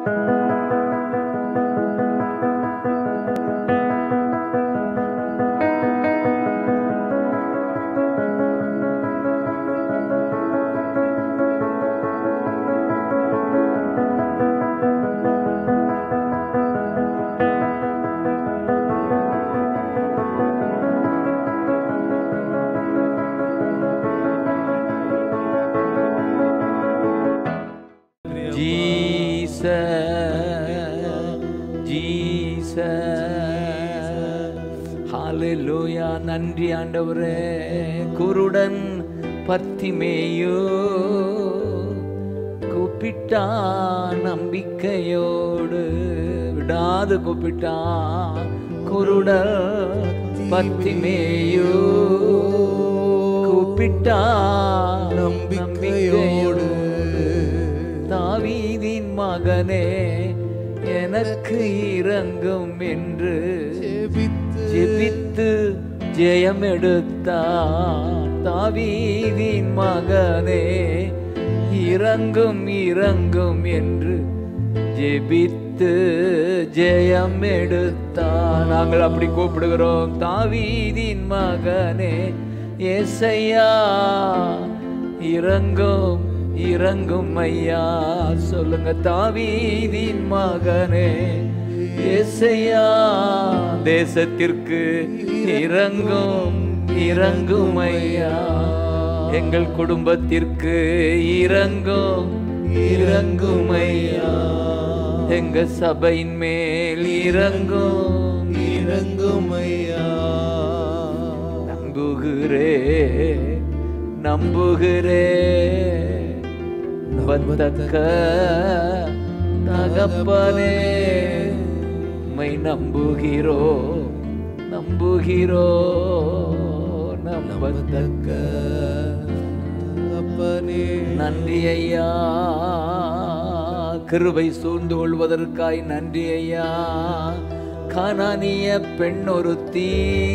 ஹalleluya. நன்றி ஆண்டவரே. குருடன் பர்த்திமேயு கூப்பிட்டான் நம்பிக்கையோடு, விடாது கூப்பிட்டான். குருடன் பர்த்திமேயு கூப்பிட்டான் நம்பிக்கையோடு, தாவீதின் மகனே எனக்கு இரங்கும் என்று ஜெபித்து ஜெயம் எடுத்தார். தாவீதின் மகனே இரங்கும் இரங்கும் என்று ஜெபித்து ஜெயம் எடுத்தார். நாங்கள் அப்படி கூப்பிடுகிறோம். தாவீதின் மகனே ஏசையா இரங்கும் இரங்கும் ஐயா. சொல்லுங்க. தாவீதின் மகனே ஏசையா தேசத்திற்கு இரங்கும் இரங்கும் ஐயா. எங்கள் குடும்பத்திற்கு இரங்கும் இரங்கும் ஐயா. எங்க சபையின் மேல் இரங்கும் இரங்கும் ஐயா. நம்புகிறே நம்புகிறே வந்தக்க தகப்பனே, மை நம்புகிறோ நம்புகிறோ நம்பத்தக்க தகப்பனே. நன்றி ஐயா. கிருபை சூழ்ந்து கொள்வதற்காய் நன்றி ஐயா. கானானிய பெண் ஒருத்தி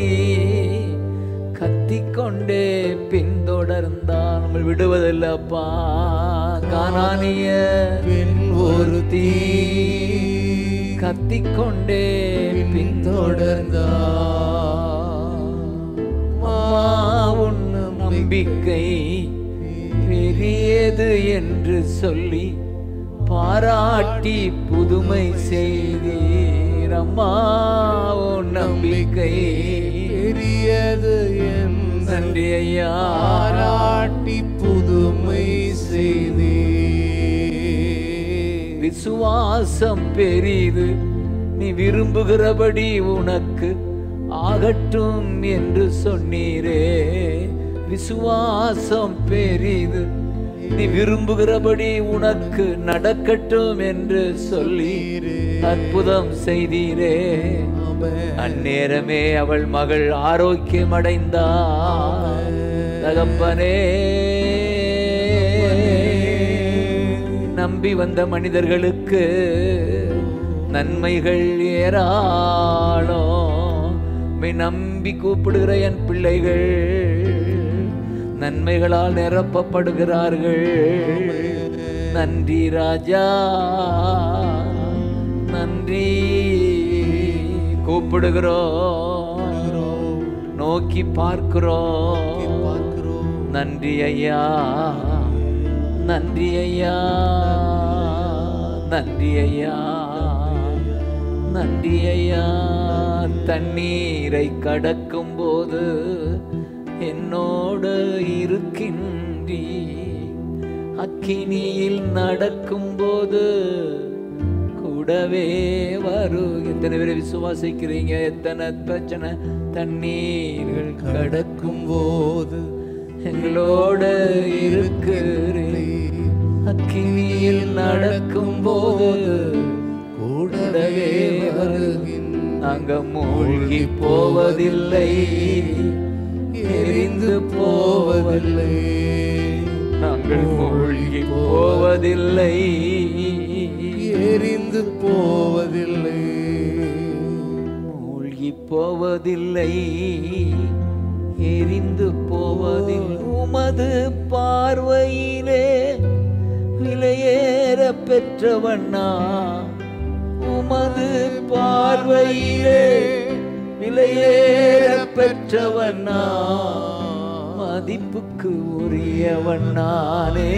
கத்திக்கொண்டே பின்தொடர்ந்தான். நம்ம விடுவதில்லப்பா. கானானிய பெண் ஒருத்தி கத்திக்கொண்டே பின்தொடர்ந்தான். உன் நம்பிக்கை பெரியது என்று சொல்லி பாராட்டி புதுமை செய்தீர். அம்மா உன் நம்பிக்கை பெரியது என்று நன்றி ஐயா பாராட்டி புதுமை செய்தீர். விசுவாசம் பெரிது, நீ விரும்புகிறபடி உனக்கு ஆகட்டும் என்று சொன்னீரே. விசுவாசம் பெரிது, நீ விரும்புகிறபடி உனக்கு நடக்கட்டும் என்று சொல்லி அற்புதம் செய்தீரே. அந்நேரமே அவள் மகள் ஆரோக்கியம் அடைந்தார். தகப்பனே, நம்பி வந்த மனிதர்களுக்கு நன்மைகள் ஏராளம். நம்பி கூப்பிடுகிற என் பிள்ளைகள் நன்மைகளால் நிரப்பப்படுகிறார்கள். நன்றி ராஜா, நன்றி. கூப்பிடுகிறோம், நோக்கி பார்க்கிறோம். நன்றி ஐயா, நன்றி ஐயா, நன்றி ஐயா, நன்றி ஐயா. தண்ணீரை கடக்கும் போது என்னோடு இருக்கின்றி, அக்கினியில் நடக்கும் போது கூடவே வரு. எத்தனை பேரை விசுவாசிக்கிறீங்க? எத்தனை பிரச்சனை தண்ணீர்கள் கடக்கும் போது எங்களோட இருக்கிறீர். அக்கினியில் நடக்கும் போது கூடவே வருகின்ற. நாங்க மூழ்கி போவதில்லை, எரிந்து போவதில்லை. நாங்கள் மூழ்கி போவதில்லை, எரிந்து போவதில்லை. மூழ்கி போவதில்லை, எரிந்து போவதில்லை. உமது பார்வையிலே விலையேற பெற்றவண்ணா உமது பார்வையிலே விலையேற பெற்றவண்ணா மதிப்புக்கு உரியவண்ணானே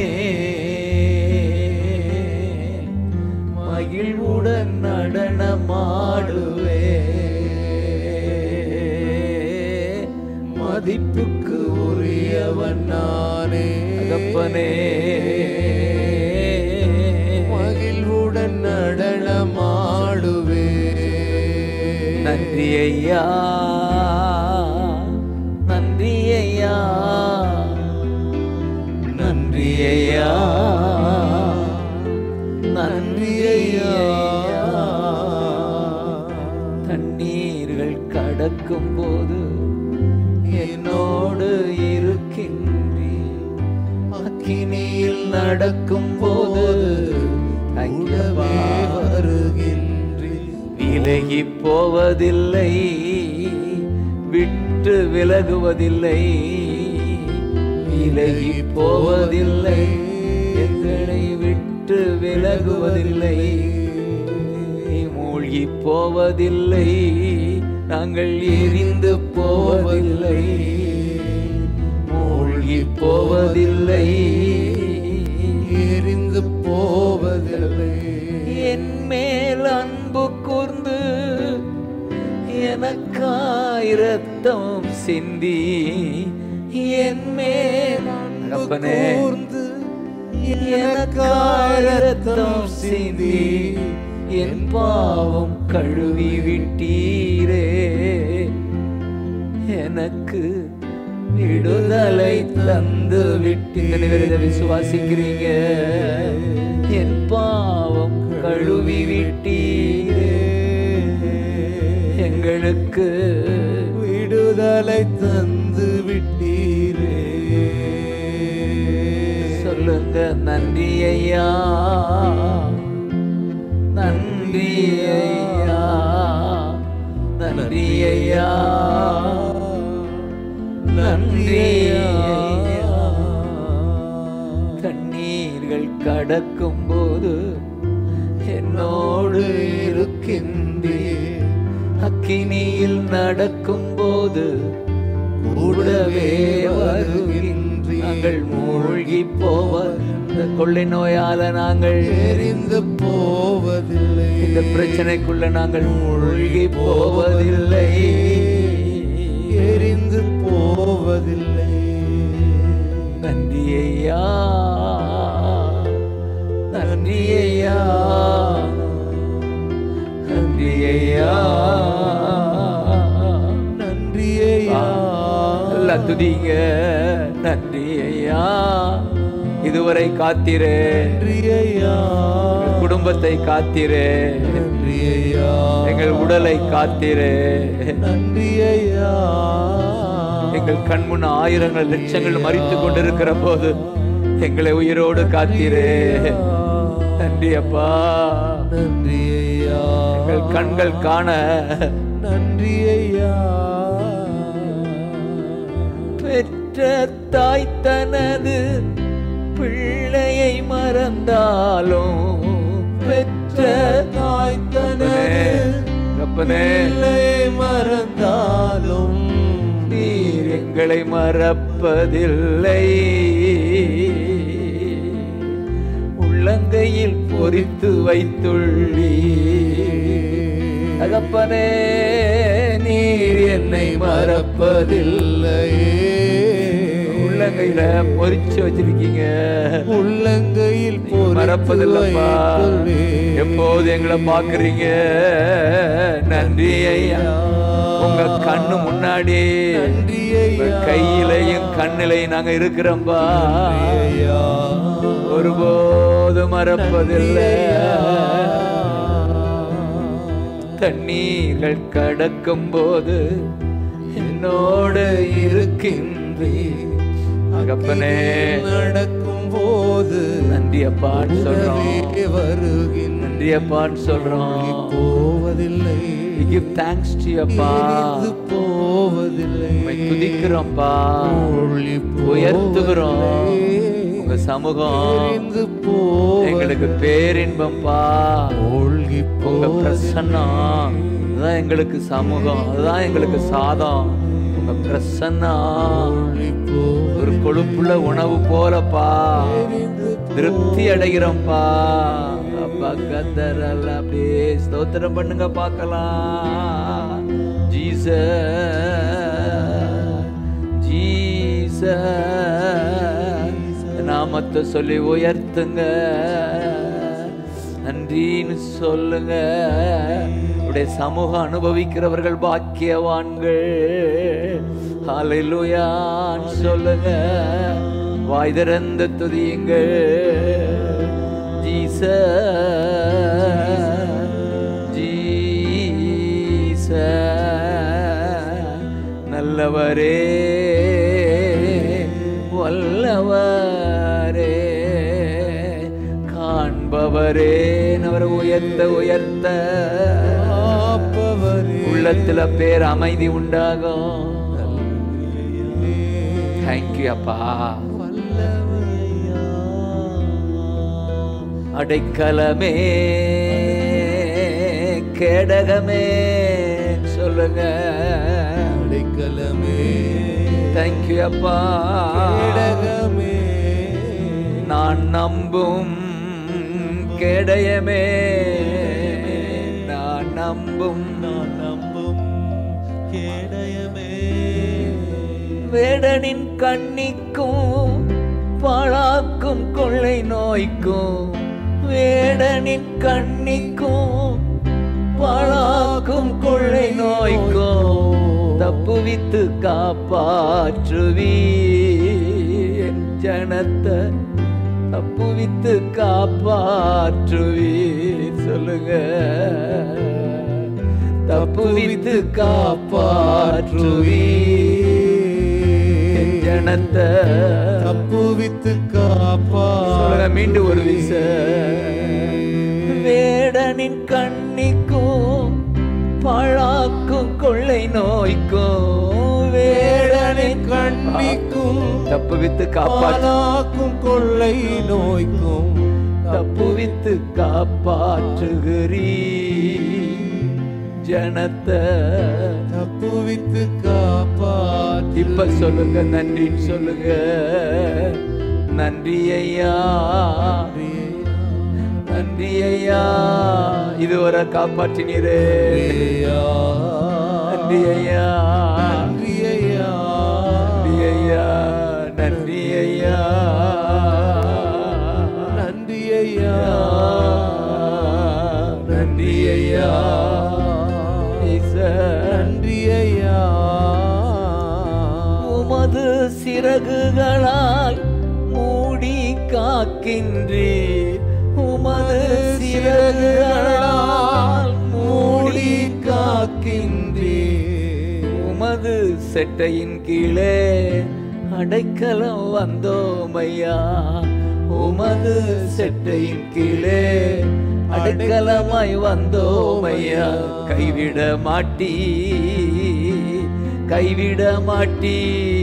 மகிழ்வுடன் நடனமாடுவே மதிப்புக்கு உரியவண்ணானே தகப்பனே மகிழ்வுடன் நடனமாடுவே நன்றி ஐயா நன்றி ஐயா நன்றி ஐயா நன்றி ஐயா தண்ணீர்கள் கடக்கும் போது என்னோடு இருக்கின்றீர் அக்கினியில் நடக்கும் போது வருகின்றீர் விலகி போவதில்லை விட்டு விலகுவதில்லை விலகி போவதில்லை எங்களை விட்டு விலகுவதில்லை மூழ்கி போவதில்லை நாங்கள் எரிந்து போவதில்லை மூழ்கி போவதில்லை எரிந்து போவதில்லை என் மேல் அன்பு கூர்ந்து எனக்காய் இரத்தம் சிந்தி என் மேல் அன்பு கூர்ந்து எனக்காய் இரத்தம் சிந்தி என் பாவம் கழுவி விட்டீரே எனக்கு விடுதலை தந்து விட்டு விசுவாசிக்கிறீங்க என் பாவம் கழுவி விட்டீரே எங்களுக்கு விடுதலை தந்து விட்டீரே சொல்லுங்க நன்றி ஐயா நன்றி ஐயா நன்றி ஐயா நன்றி ஐயா கண்ணீர்கள் கடக்கும் போது என்னோடு இருக்கின்றீர் அக்கினியில் நடக்கும் போது கூடவே வருகின்றீர் நாங்கள் மூழ்கி போவ இந்த கொள்ளை நோயால நாங்கள் எரிந்து போவதில்லை இந்த பிரச்சனைக்குள்ள நாங்கள் மூழ்கி போவதில்லை எரிந்து போவதில்லை நன்றி ஐயா நன்றி ஐயா நன்றி ஐயா நன்றி ஐயா எல்லாம் துதிங்க நன்றி ஐயா இதுவரை காத்திரே நன்றி ஐயா குடும்பத்தை காத்திரே நன்றி ஐயா எங்கள் உடலை காத்திரே நன்றி ஐயா எங்கள் கண்முன் ஆயிரங்கள் லட்சங்கள் மரித்து கொண்டிருக்கிற போது எங்களை உயிரோடு காத்திரே நன்றி அப்பா நன்றி ஐயா எங்கள் கண்கள் காண நன்றி ஐயா பெற்ற தாய் தனது பிள்ளையை மறந்தாலும் பெற்ற தாய் தனது பிள்ளையை மறந்தாலும் நீர் எங்களை மறப்பதில்லை உள்ளங்கையில் பொறித்து வைத்துள்ளி தகப்பனே நீர் என்னை மறப்பதில்லை உள்ளங்கையில பொறிச்சு வச்சிருக்கீங்க உள்ளங்கையில் மறப்பதில்லப்பா எப்போது எங்களை பாக்குறீங்க நன்றி ஐயா உங்க கண்ணு முன்னாடி கையிலையும் கண்ணிலையும் நாங்க இருக்கிறோம்பா ஒருபோது மறப்பதில்லை தண்ணீர்கள் கடக்கும் போது என்னோடு இருக்கின்றீர் தகப்பனே நடக்கும் போது நன்றி அப்பான்னு சொல்றோம் வருகின்ற நன்றி அப்பான்னு சொல்றோம் போவதில்லை we give thanks to you அப்பா போவதில்லை உம்மை துதிக்கிறோம்ப்பா உயர்த்துகிறோம் உங்க சமூகம் தெரிந்து போவது எங்களுக்கு பேரின்பம்பா. மூழ்கி உங்க பிரசன்னம் அதுதான் எங்களுக்கு சமூகம், அதுதான் எங்களுக்கு சாதம். உங்க பிரசன்னம் ஒரு கொழுப்புள்ள உணவு போலப்பா, திருப்தி அடைகிறோம்ப்பா. அப்பா கத்தரல்ல அப்படியே ஸ்தோத்திரம் பண்ணுங்க பார்க்கலாம். நாமத்தை சொல்லி உயர்த்துங்க, நன்றின்னு சொல்லுங்க. உடைய சமூகம் அனுபவிக்கிறவர்கள் பாக்கியவான்கள். ஹல்லேலூயான்னு சொல்லுங்க, வாய் திறந்து துதியுங்கள். நல்லவரே வல்லவரே காண்பவரே, அவரை உயர்த்த உயர்த்த உள்ளத்துல பேர் அமைதி உண்டாகும். தேங்க்யூ அப்பா. அடைக்கலமே கேடகமே சொல்லுங்க. அடைக்கலமே தேங்க்யூ அப்பா. கேடகமே நான் நம்பும் கேடயமே, நான் நம்பும் கேடயமே வேடனின் கண்ணிக்கும் பாழாக்கும் கொள்ளை நோய்க்கும், வேடனின் கண்ணிக்கும் பாழாக்கும் கொள்ளை நோய்க்கும் தப்புவித்து காப்பாற்றுவி என் ஜனத்தை, தப்புவித்து காப்பாற்றுவி சொல்லுங்க. தப்புவித்து காப்பாற்றுவி என் ஜனத்தை, தப்புவித்து காப்பாற்றுவி. மீண்டும் ஒரு விச. வேடனின் கண்ணிக்கும் பாழாக்கும் கொள்ளை நோய்க்கும், வேடனின் கண்ணிக்கும் தப்புவித்து காப்பாற்றும் கொள்ளை நோய்க்கும் தப்புவித்து காப்பாற்றுகிறீ ஜனத்தை, தப்புவித்து காப்பாற்று. இப்ப சொல்லுங்க, நன்றின்னு சொல்லுங்க. நன்றி ஐயா, நன்றி ஐயா, இதுவரை காப்பாற்றினீரே. நன்றி ஐயா, நன்றி ஐயா, நன்றி ஐயா, நன்றி ஐயா, நன்றி ஐயா, நன்றி ஐயா, நன்றி ஐயா. உமது சிறகுகளால் மூடி காக்கின்றீர், உமது சிறகுகளால் மூடி காக்கின்றீர். உமது செட்டையின் கீழே அடைக்கலம் வந்தோமையா, உமது செட்டையின் கீழே அடைக்கலமாய் வந்தோமையா. கைவிட மாட்டீ, கைவிட மாட்டீ,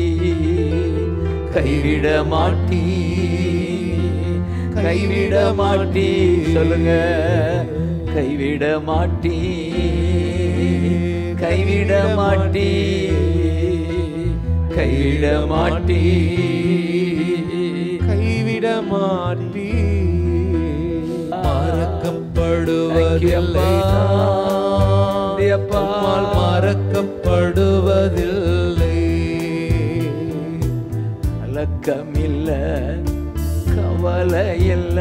கைவிட மாட்டீ, கைவிட மாட்டீ சொல்லுங்க. கைவிட மாட்டீ, கைவிட மாட்டீ, கைவிட மாட்டீ, கைவிட மாட்டீ. மறக்கப்படுவதில்லை, மறக்கப்படுவதில்லை. கலக்கமில்ல, கவலை இல்ல.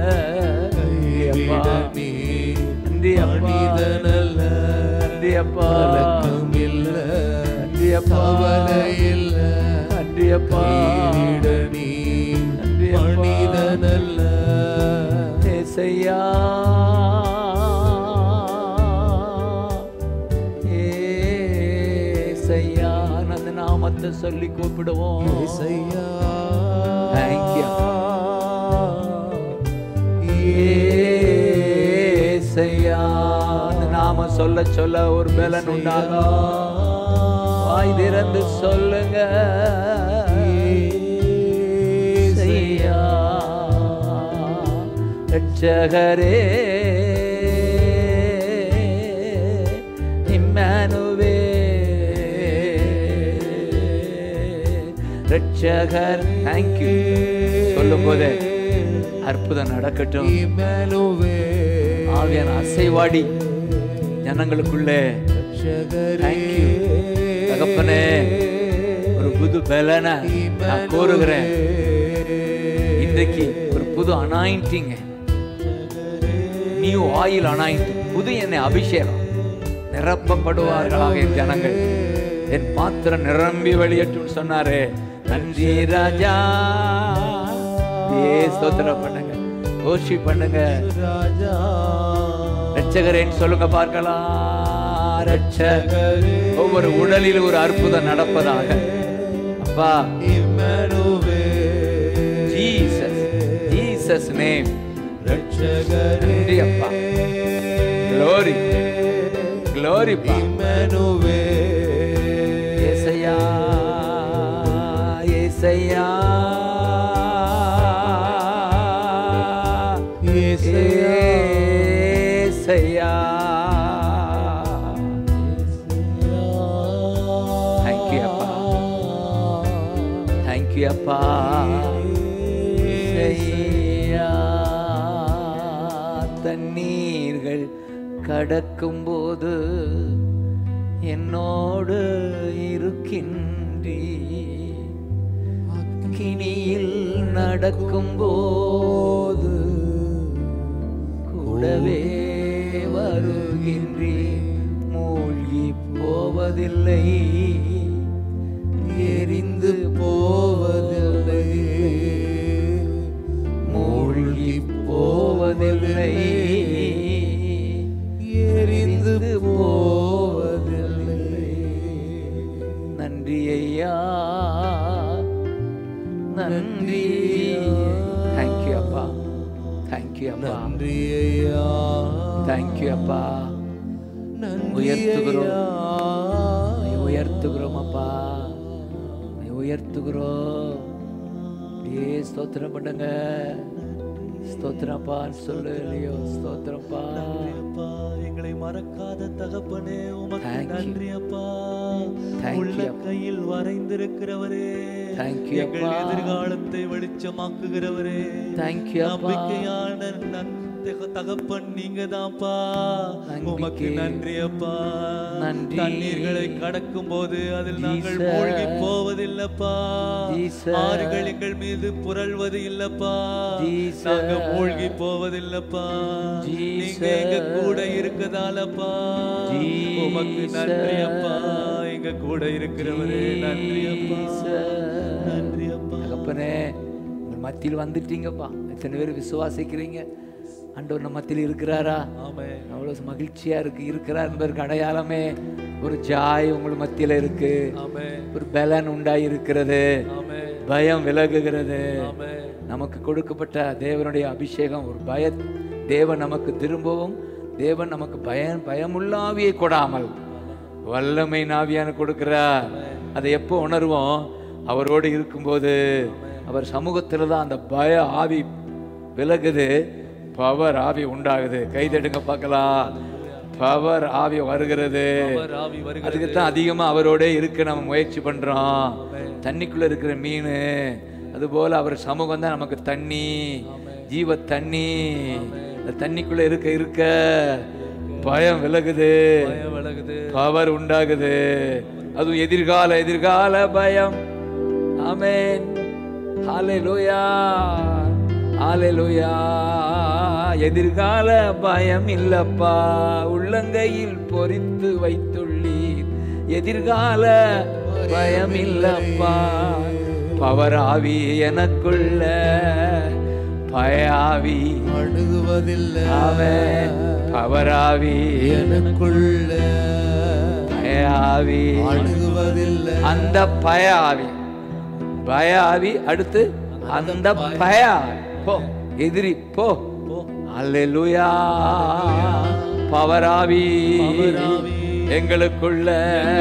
மனிதனல்ல, கலக்கமில்ல, கவலை இல்ல. நீ மனிதனல்ல. ஏசையா, ஏசையா, அந்த நாமத்தை சொல்லி கூப்பிடுவோம். ஏசையா, Thank you. ஏசையா, அந்த நாம சொல்ல சொல்ல ஒரு பலன் உண்டாகும். வாய் திறந்து சொல்லுங்க. ஏசையா, ரட்சகரே இம்மானுவே ரட்சகர். தேங்க்யூ சொல்லும் போதே அற்புதம் நடக்கட்டும். ஆவியான அசைவாடி ஜனங்களுக்குள்ளே. தேங்க்யூ தகப்பனே. ஒரு புது பலனை நான் கோருகிறேன். இன்றைக்கு ஒரு புது அனாயிண்டிங், நியூ ஆயில் அனாயிண்டிங், புது எண்ணெய் அபிஷேகம் நிரப்பப்படுவார்களாக என் ஜனங்கள். என் பாத்திரம் நிரம்பி வெளியேற்றும் சொன்னாரே. நன்றி ராஜா. ஸ்தோத்திரம் பண்ணுங்க, கோஷி பண்ணுங்க. ரட்சகரேன்னு சொல்லுங்க பார்க்கலாம். ரட்சகரே. ஒவ்வொரு உடலில் ஒரு அற்புதம் நடப்பதாக அப்பா. Jesus, Jesus name. நன்றி அப்பா. க்ளோரி, க்ளோரி பா. ஏசையா, ஏசையா, ஏசையா. தேங்க்யூ அப்பா, தேங்க்யூ அப்பா. தண்ணீர்கள் கடக்கும் போது என்னோடு இருக்கின்றீ, அக்கினியில் நடக்கும் போது கூடவே வருகின்றீ. மூழ்கி போவதில்லை, எரிந்து போவதில்லை, மூழ்கி போவதில்லை, எரிந்து போவதில்லை. நன்றி ஐயா, நன்றி. தேங்க்யூ அப்பா, தேங்க்யூ அப்பா, நன்றி ஐயா, தேங்க்யூ அப்பா. உயர்த்துகிறோம், உயர்த்துகிறோம் அப்பா, உயர்த்துகிறோம். அப்படியே ஸ்தோத்திரம் பண்ணுங்க. ஸ்தோத்திரப்பான்னு சொல்லு இல்லையோ? ஸ்தோத்திரப்பா. எங்களை மறக்காத தகப்பனே உமக்கு நன்றி அப்பா. உள்ள கையில் வரைந்திருக்கிறவரே, எங்கள் எதிர்காலத்தை வெளிச்சமாக்குகிறவரே, நம்பிக்கையான தகப்பன் நீங்க தான்ப்பா. உமக்கு நன்றி அப்பா. தண்ணீர்களை கடக்கும் போது அதில் நாங்கள் மூழ்கி போவதில்லப்பா. ஆறுகள் எங்கள் மீது புரள்வது இல்லப்பா. நாங்க மூழ்கி போவதில்லப்பா. நீங்க எங்க கூட இருக்கதாலப்பா. உமக்கு நன்றி அப்பா. எங்க கூட இருக்கிறவரே நன்றி அப்பா, நன்றி அப்பா. தகப்பனே மத்தியில் வந்துட்டீங்கப்பா. எத்தனை பேர் விசுவாசிக்கிறீங்க? ஆண்டவர் நம்ம மத்தியில் இருக்கிறாரா? அவ்வளவு மகிழ்ச்சியா இருக்கு. இருக்கிறார் என்பதற்கு அடையாளமே ஒரு ஜாய் உங்களுக்கு மத்தியில இருக்கு. ஒரு பலன் உண்டாய் இருக்கிறது. பயம் விலகுகிறது. நமக்கு கொடுக்கப்பட்ட தேவனுடைய அபிஷேகம் ஒரு தேவன் நமக்கு திரும்பவும் தேவன் நமக்கு பயமுள்ளாவியை கொடாமல் வல்லமை நாவியான கொடுக்கிறார். அதை எப்போ உணர்வோம்? அவரோடு இருக்கும்போது. அவர் சமூகத்தில் தான் அந்த பய ஆவி விலகுது, பவர் ஆவி உண்டாகுது. கைதட்டுங்க பார்க்கலாம். பவர் ஆவி வருகிறது. அதுக்குத்தான் அதிகமா அவரோட இருக்க நம்ம முயற்சி பண்றோம். தண்ணிக்குள்ள இருக்கிற மீன் அதுபோல அவர் சமூகம் தான் நமக்கு தண்ணி, ஜீவ தண்ணி. தண்ணிக்குள்ள இருக்க இருக்க பயம் விலகுது, பவர் உண்டாகுது. அதுவும் எதிர்கால பயம். ஆமென், ஹல்லேலூயா, ஹல்லேலூயா. எதிர்கால பயம் இல்லப்பா, உள்ளங்கையில் பொறித்து வைத்துள்ளீர். எதிர்கால பயம் இல்லப்பா, பவராவி எனக்குள்ள பயாவி அணுகுவதில்லை. அவன் பவராவி எனக்குள்ள பயாவி அணுகுவதில்லை. அந்த பயாவி அடுத்து அந்த பயாவி போ, எதிரி போ. அல்லேலூயா. பவராவி எங்களுக்குள்ள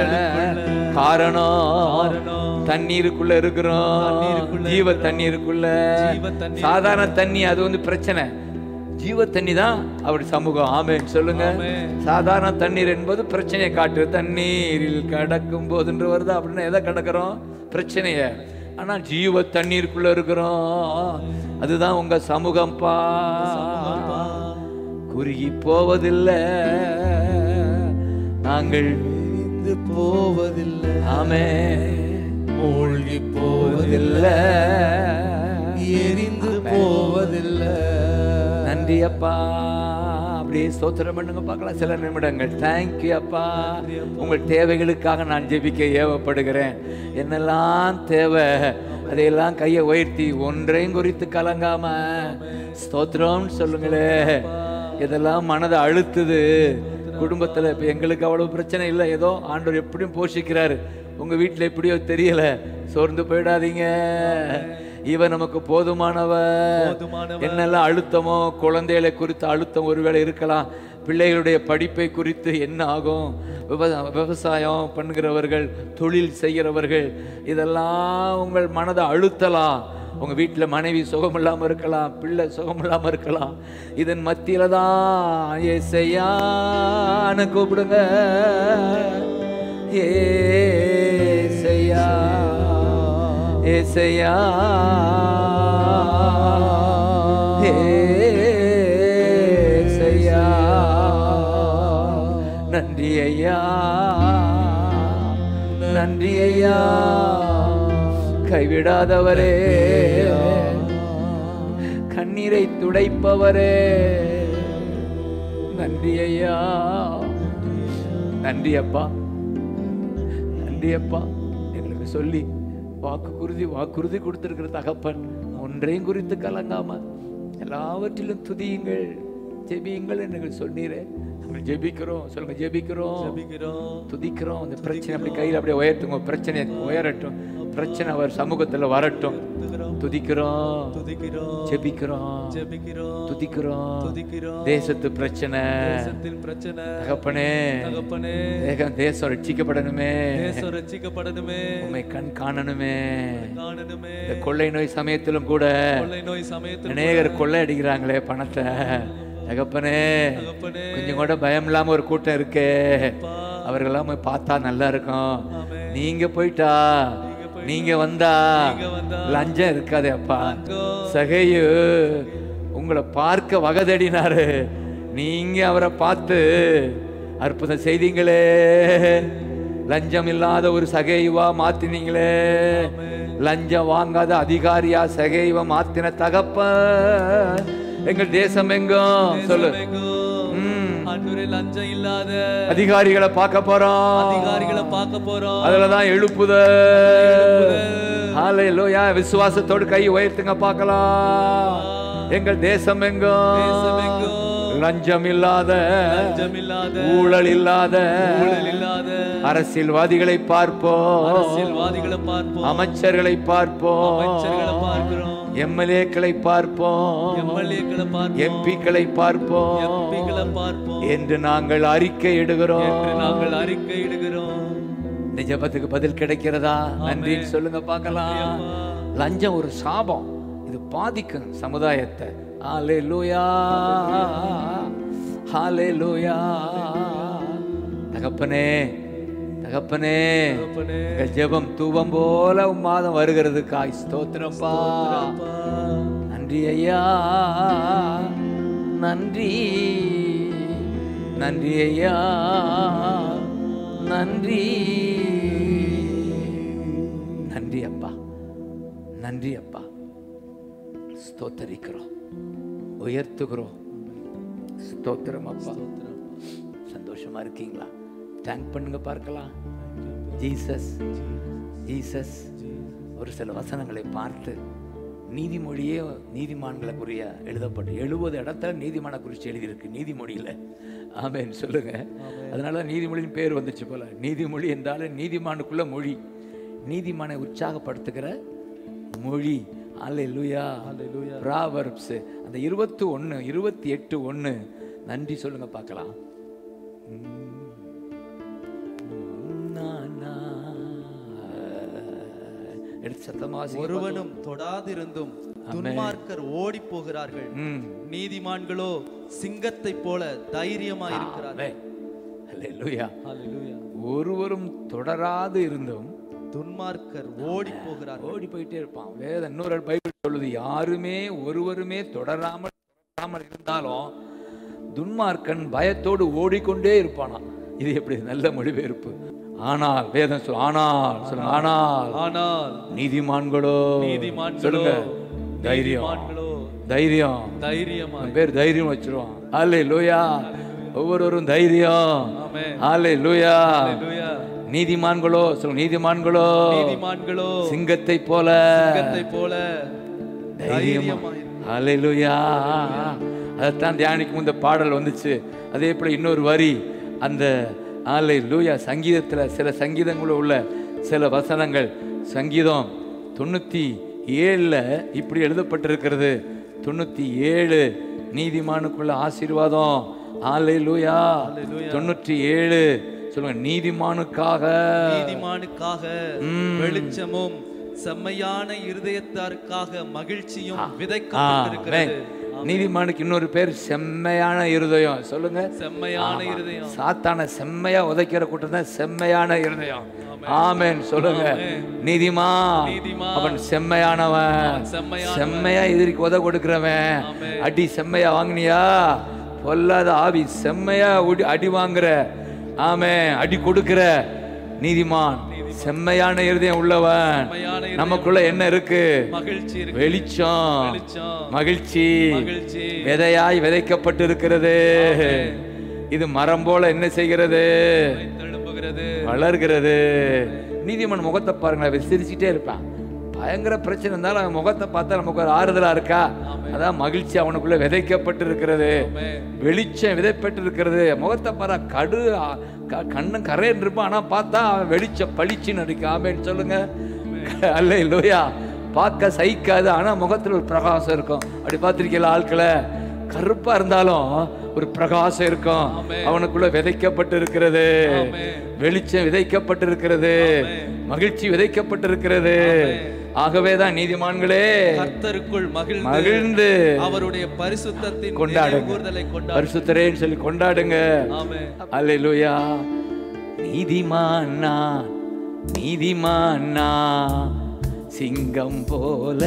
காரணம் தண்ணீருக்குள்ள இருக்கிறோம். ஜீவ தண்ணீருக்குள்ள. சாதாரண தண்ணி அது பிரச்சனை. ஜீவ தண்ணி தான் அவருடைய சமூகம். ஆமென் சொல்லுங்க. சாதாரண தண்ணீர் என்பது பிரச்சனையை காட்டு. தண்ணீரில் கடக்கும் போதுன்ற வருது அப்படின்னா எதை கடக்கிறோம்? பிரச்சனைய. ஆனா ஜீவ தண்ணீருக்குள்ள இருக்கிறோம், அதுதான் உங்க சமூகம்பா. குறுகி போவதில்லை, நாங்கள் போவதில்லை. ஆமென். மூழ்கி போவதில்லை, எரிந்து போவதில்லை. நன்றி அப்பா. அப்படியே ஸ்தோத்திரம் பண்ணுங்க பார்க்கலாம் சில நிமிடங்கள். தேங்க்யூ அப்பா. உங்கள் தேவைகளுக்காக நான் ஜெபிக்க ஏவப்படுகிறேன். என்னெல்லாம் தேவை அதையெல்லாம் கையை உயர்த்தி ஒன்றையும் குறித்து கலங்காம ஸ்தோத்திரம்னு சொல்லுங்களே. இதெல்லாம் மனதை அழுத்துது குடும்பத்தில். இப்போ எங்களுக்கு அவ்வளவு பிரச்சனை இல்லை, ஏதோ ஆண்டவர் எப்படியும் போஷிக்கிறாரு. உங்கள் வீட்டில் எப்படியோ தெரியல, சோர்ந்து போயிடாதீங்க. இவன் நமக்கு போதுமானவர். என்னெல்லாம் அழுத்தமோ, குழந்தைகளை குறித்து அழுத்தம் ஒருவேளை இருக்கலாம், பிள்ளைகளுடைய படிப்பை குறித்து என்ன ஆகும், விவசாயம் பண்ணுகிறவர்கள், தொழில் செய்கிறவர்கள், இதெல்லாம் உங்கள் மனதை அழுத்தலாம். உங்கள் வீட்டில் மனைவி சுகமில்லாமல் இருக்கலாம், பிள்ளை சுகமில்லாமல் இருக்கலாம். இதன் மத்தியில தான் ஏசையான்னு கூப்பிடுங்க. ஏசையா, ஏசையா, ஏசையா. நன்றி ஐயா, நன்றி ஐயா. கைவிடாதவரே, கண்ணீரை துடைப்பவரே, நன்றி ஐயா. நன்றி அப்பா, நன்றி அப்பா. எங்களுக்கு சொல்லி வாக்குறுதி கொடுத்திருக்கிற தகப்பன், ஒன்றையும் குறித்து கலங்காம எல்லாவற்றிலும் துதியுங்கள், ஜெபியுங்கள் என்று சொன்னீரே. நாங்கள் ஜெபிக்கிறோம். சொல்லுங்க, ஜெபிக்கிறோம், துதிக்கிறோம். அந்த பிரச்சனை அப்படி கையில் அப்படியே உயர்த்துங்க. பிரச்சனை உயரட்டும், பிரச்சனை அவர் சமூகத்தில் வரட்டும். துதிக்கிறோம், ஜெபிக்கிறோம், துதிக்கிறோம். தேசத்து பிரச்சனை, தகப்பனே, தேசம் ரட்சிக்கப்படணுமே, உம்மை கண் காணணுமே. இந்த கொள்ளை நோய் சமயத்திலும் கூட அநேகர் கொள்ளை அடிக்கிறாங்களே பணத்தை. தகப்பனே, கொஞ்சம் கூட பயம் இல்லாம ஒரு கூட்டம் இருக்கு. அவர்களெல்லாம் பார்த்தா நல்லா இருக்கும். நீங்க போயிட்டா, நீங்க வந்தா லஞ்சம் இருக்காதே அப்பா. சகையு உங்களை பார்க்க வகதடினாரு, நீங்க அவரை பார்த்து அற்புதம் செய்தீங்களே. லஞ்சம் இல்லாத ஒரு சகைவா மாத்தினீங்களே. லஞ்சம் வாங்காத அதிகாரியா சகைவ மாத்தின தகப்பன் எங்கள் தேசம் எங்கும் சொல்லு. லஞ்சம் இல்லாத அதிகாரிகளை பார்க்க போறோம். அதுலதான் எழுப்புதல். ஹல்லேலூயா. விசுவாசத்தோடு கை உயர்த்துங்க பார்க்கலாம். எங்கள் தேசம் எங்கும் லஞ்சம் இல்லாத, ஊழல் இல்லாத அரசியல்வாதிகளை பார்ப்போம், அமைச்சர்களை பார்ப்போம், எம்எல்ஏக்களை பார்ப்போம், எம்பிக்களை பார்ப்போம் என்று நாங்கள் அறிக்கை இடுகிறோம். இந்த ஜெபத்துக்கு பதில் கிடைக்கிறதா? நன்றின்னு சொல்லுங்க பார்க்கலாம். லஞ்சம் ஒரு சாபம், இது பாதிக்கும் சமுதாயத்தை. ஹல்லேலூயா, ஹல்லேலூயா. தகப்பனே, தகப்பனே, ஜெபம் தூபம் போல மாதம் வருகிறதுக்காய் ஸ்தோத்திரப்பா. நன்றி ஐயா, நன்றி, நன்றி ஐயா, நன்றி, நன்றி அப்பா, நன்றி அப்பா. ஸ்தோத்தரிக்கிறோம், உயர்த்துகிறோம். ஸ்தோத்திரம் அப்பா. சந்தோஷமா இருக்கீங்களா? தேங்க் பண்ணுங்க பார்க்கலாம். Jesus, Jesus. ஒரு சில வசனங்களை பார்த்து நீதிமொழியே நீதிமான்களை குறிய எழுதப்பட்டு 70 இடத்துல நீதிமான குறித்து எழுதியிருக்கு நீதிமொழியில். ஆமென் சொல்லுங்க. அதனால நீதிமொழியின் பேர் வந்துச்சு போல. நீதிமொழி என்றாலும் நீதிமானுக்குள்ள மொழி, நீதிமானை உற்சாகப்படுத்துகிற மொழி. அல்லேலூயா, அல்லேலூயா. ப்ராவர்ப்ஸ் அந்த 21, 28:1. நன்றி சொல்லுங்க பார்க்கலாம். ஒருவனும் தொடாதிருந்தும் துன்மார்க்கர் ஓடி போகிறார்கள், நீதிமான்களோ சிங்கத்தை போல தைரியமாய் இருக்கிறார்கள். அல்லேலூயா. ஒருவரும் தொடராது இருந்தும் துன்மார்க்கர் ஓடி போகிறார்கள். ஓடி போயிட்டே இருப்பான். வேற இன்னொரு பைபிள் சொல்லுது, யாருமே ஒருவருமே தொடராமல் இருந்தாலும் துன்மார்க்கன் பயத்தோடு ஓடிக்கொண்டே இருப்பானா. இது எப்படி நல்ல மொழிபெயர்ப்பு. ஆனால் வேதம் சொல், ஆனால் சொல்லுங்க, ஆனால் நீதிமான்களோ சொல்லுங்க, தைரியம் பேர் தைரியம் வச்சிருவான். அல்லேலூயா. ஒவ்வொருவரும் தைரியம். அல்லேலூயா. நீதிமான்களோ சொல்லுங்க, நீதிமான்களோ சிங்கத்தை போல தைரியம். அல்லேலூயா. அதைத்தான் தியானிக்கும் இந்த பாடல் வந்துச்சு. அதே போல இன்னொரு வரி அந்த அல்லேலூயா சங்கீதத்தில் சில சங்கீதங்களில் உள்ள சில வசனங்கள், சங்கீதம் 97 இப்படி எழுதப்பட்டிருக்கிறது. 97 நீதிமானுக்குள்ள ஆசீர்வாதம். அல்லேலூயா. 97 சொல்லுங்க, நீதிமானுக்காக வெளிச்சமும் செம்மையான இருதயத்தாருக்காக மகிழ்ச்சியும் விதைக்கப்பட்டிருக்கிறது. நீதிமானுக்கு இன்னொரு பேர் செம்மையான இருதயம். சொல்லுங்க, செம்மையான இருதயம். சாத்தான செம்மையா உதைக்கிற கூட்டம் தான் செம்மையான இருதயம். ஆமென் சொல்லுங்க. நீதிமான் அவன் செம்மையானவன், செம்மையா எதிரிக்கு உத கொடுக்கிறவன். அடி செம்மையா வாங்கினியா, பொல்லாத ஆவி செம்மையா அடி வாங்குற, ஆமென் அடி கொடுக்கிற நீதிமான் செம்மையான இருதயம் உள்ளவன். நமக்குள்ள என்ன இருக்கு? வெளிச்சம், மகிழ்ச்சி விதையாய் விதைக்கப்பட்டிருக்கிறது. இது மரம் போல என்ன செய்கிறது? வளர்கிறது. நீதிமான் முகத்தை பாருங்க, சிரிச்சுட்டே இருப்பான். பயங்கர பிரச்சனை இருந்தாலும் அவன் முகத்தை பார்த்தா நமக்கு ஒரு ஆறுதலா இருக்கா? அதான் மகிழ்ச்சி அவனுக்குள்ள விதைக்கப்பட்டு இருக்கிறது, வெளிச்சம் விதைப்பட்டு இருக்கிறது. முகத்தை பாரு, கண்ணு கரையன் இருப்பான், ஆனா பார்த்தா அவன் வெளிச்சம் பளிச்சுன்னு இருக்கு. ஆமென் சொல்லுங்க. அல்லேலூயா. பார்க்க சகிக்காது, ஆனா முகத்துல ஒரு பிரகாசம் இருக்கும். அப்படி பார்த்திருக்கீங்களா? ஆட்களை கருப்பா இருந்தாலும் ஒரு பிரகாசம் இருக்கும். அவனுக்குள்ள விதைக்கப்பட்டு இருக்கிறது, வெளிச்சம் விதைக்கப்பட்டு இருக்கிறது, மகிழ்ச்சி விதைக்கப்பட்டிருக்கிறது. ஆகவேதான் நீதிமான்களே கர்த்தருக்குள் மகிழ்ந்து அவருடைய பரிசுத்தத்தின் கொண்டாடுங்க, பரிசுத்தரேன்னு சொல்லி கொண்டாடுங்க. அல்லேலூயா. நீதிமானா நீதிமானா சிங்கம் போல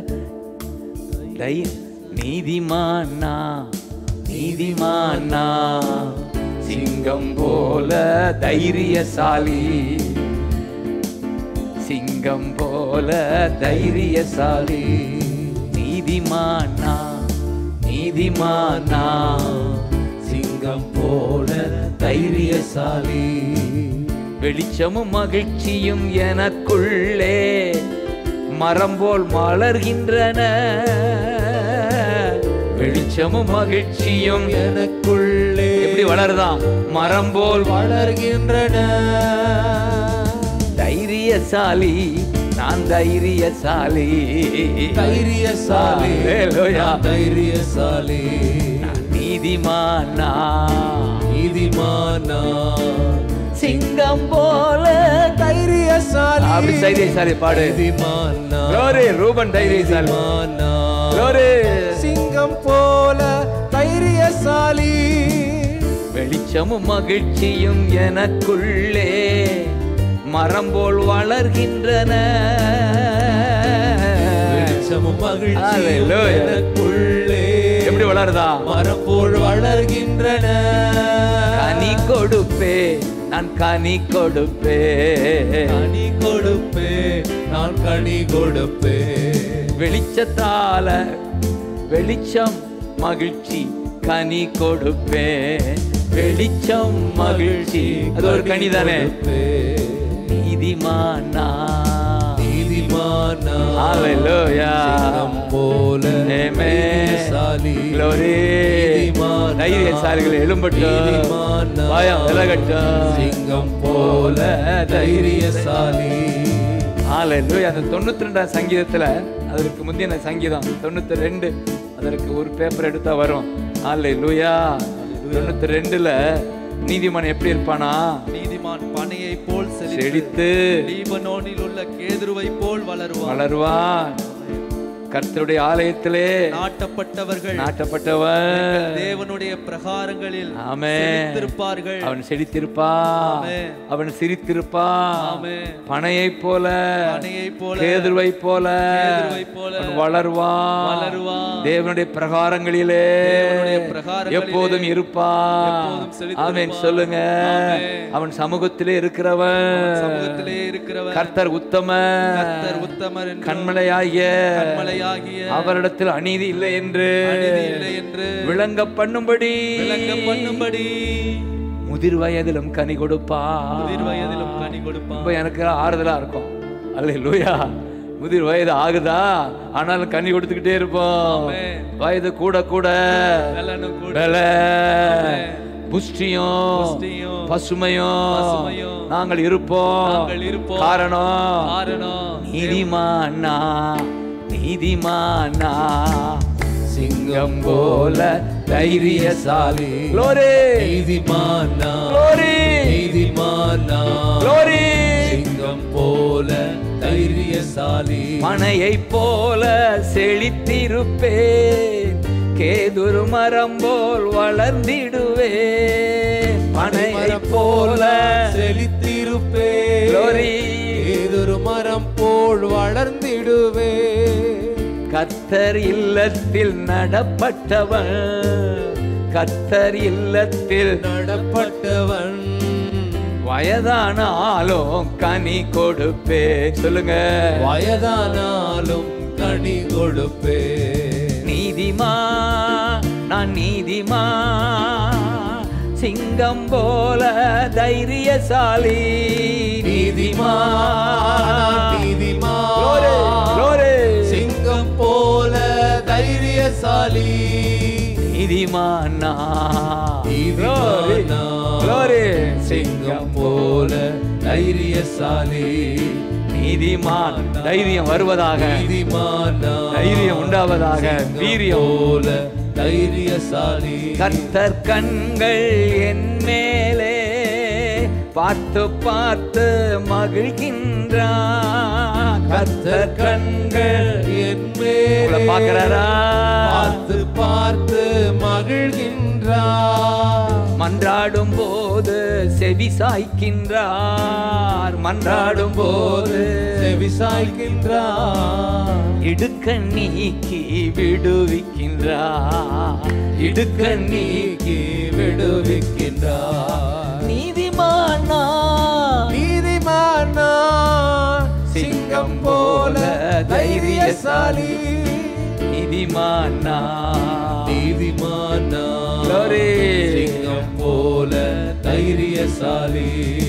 நீதிமானா நீதிமானா சிங்கம் போல தைரியசாலி, சிங்கம் போல தைரியசாலி. நீதிமானா நீதிமானா சிங்கம் போல தைரியசாலி. வெளிச்சமும் மகிழ்ச்சியும் எனக்குள்ளே மரம் போல் மலர்கின்றன. வெளிச்சமும் மகிழ்ச்சியும் எனக்குள்ளே எப்படி வளருதான்? மரம் போல் வளர்கின்றன. தைரியசாலி, நான் தைரியசாலி, தைரியசாலி, தைரியசாலி. நீதிமானா நீதிமானா சிங்கம் போல தைரியசாலி. அப்படி தைரியசாலி பாடு. glory ரூபன் தைரியசாலி. glory சிங்கம் போல தைரியசாலி. வெளிச்சமும் மகிழ்ச்சியும் எனக்குள்ளே மரம் போல் வளர்கின்றன. வெளிச்சமும் மகிழ்ச்சியும் எனக்குள்ளே எப்படி வளருதா? மரம் போல் வளர்கின்றன. கனி கொடுப்பே, நான் கனி கொடுப்பே, கனி கொடுப்பே, நான் கனி கொடுப்பே. வெளிச்சத்தால வெளிச்சம் மகிழ்ச்சி கனி கொடுப்பே. வெளிச்சம் மகிழ்ச்சி அது ஒரு கனி தானே. நீதிமானா நீதிமானா அல்லேலூயா சிங்கம் போல தைரியசாலி. glory தைரியசாலிகள் எழும்பட்டும், பயம் விலகட்டும். சிங்கம் போல தைரியசாலி. அல்லேலூயா. அந்த 92 சங்கீதத்துல அதற்கு முந்தின சங்கீதம் 92, அதற்கு ஒரு பேப்பர் எடுத்தா வரும். அல்லேலூயா. 92ல நீதிமான் எப்படி இருப்பானா? நீதிமான் பனையை போல் செழித்து லீபனோனில் உள்ள கேதுருவை போல் வளருவான். கர்த்தருடைய ஆலயத்திலே நாட்டப்பட்டவர்கள் நாட்டப்பட்டவன் தேவனுடைய பிரகாரங்களில் ஆமென் செழித்திருப்பார்கள். அவன் செழித்திருப்பான், அவன் சிரித்திருப்பான், பனையைப் போல கேதுருவைப் போல அவன் வளருவான். தேவனுடைய பிரகாரங்களிலே எப்போதும் இருப்பான். ஆமென் சொல்லுங்க. அவன் சமூகத்திலே இருக்கிறவன் கர்த்தர் உத்தமர், கண்மலையாகிய அவரிடத்தில் அநீதி இல்லை என்று விளங்க பண்ணும்படி முதிர் வயதிலும் கனி கொடுப்பான். எனக்கு ஆறுதலா இருக்கும். அல்லேலூயா. முதிர் வயது ஆகுதா, ஆனாலும் கனி கொடுத்துக்கிட்டே இருப்போம். வயது கூட கூட புஷ்டியும் பசுமையும் நாங்கள் இருப்போம். காரணம் நீதிமானா நீதிமானா சிங்கம் போல தைரியசாலி. நீதிமானா நீதிமானா சிங்கம் போல தைரியசாலி. மனையைப் போல செழித்திருப்பேன், கேதுரு மரம் போல் வளர்ந்திடுவேன். மனையைப் போல செழித்திருப்பேன், கேதுரு மரம் போல் வளர்ந்திடுவேன். கர்த்தர் இல்லத்தில் நடப்பட்டவன், கர்த்தர் இல்லத்தில் நடப்பட்டவன் வயதானாலும் கனி கொடுப்பேன். சொல்லுங்க. வயதானாலும் கனி கொடுப்பேன். நீதிமா நான் நீதிமா சிங்கம் போல தைரியசாலி. நீதிமா நீதிமா சிங்கம் போல தைரியசாலி. நீதிமானா சிங்கம் போல தைரியசாலி. நீதிமான் தைரியம் வருவதாக, நீதிமானா தைரியம் உண்டாவதாக, வீரியம் போல தைரியசாலி. கர்த்தர் கண்கள் என் மேலே பார்த்து பார்த்து மகிழ்கின்றான். கர்த்தர் கண்கள் என் மேலே பார்க்கிறாரா? பார்த்து பார்த்து மகிழ்கின்றார். மன்றாடும் போது செவி சாய்க்கின்றார், மன்றாடும் போது செவி சாய்க்கின்றார். இடுக்க நீக்கி விடுவிக்கின்றார், இடுக்க நீக்கி விடுவிக்கின்றார். நீதிமானா நீதிமானா சிங்கம் போல தைரியசாலி. நீதிமானா நீதிமானா சிங்கம் போல தைரியசாலி.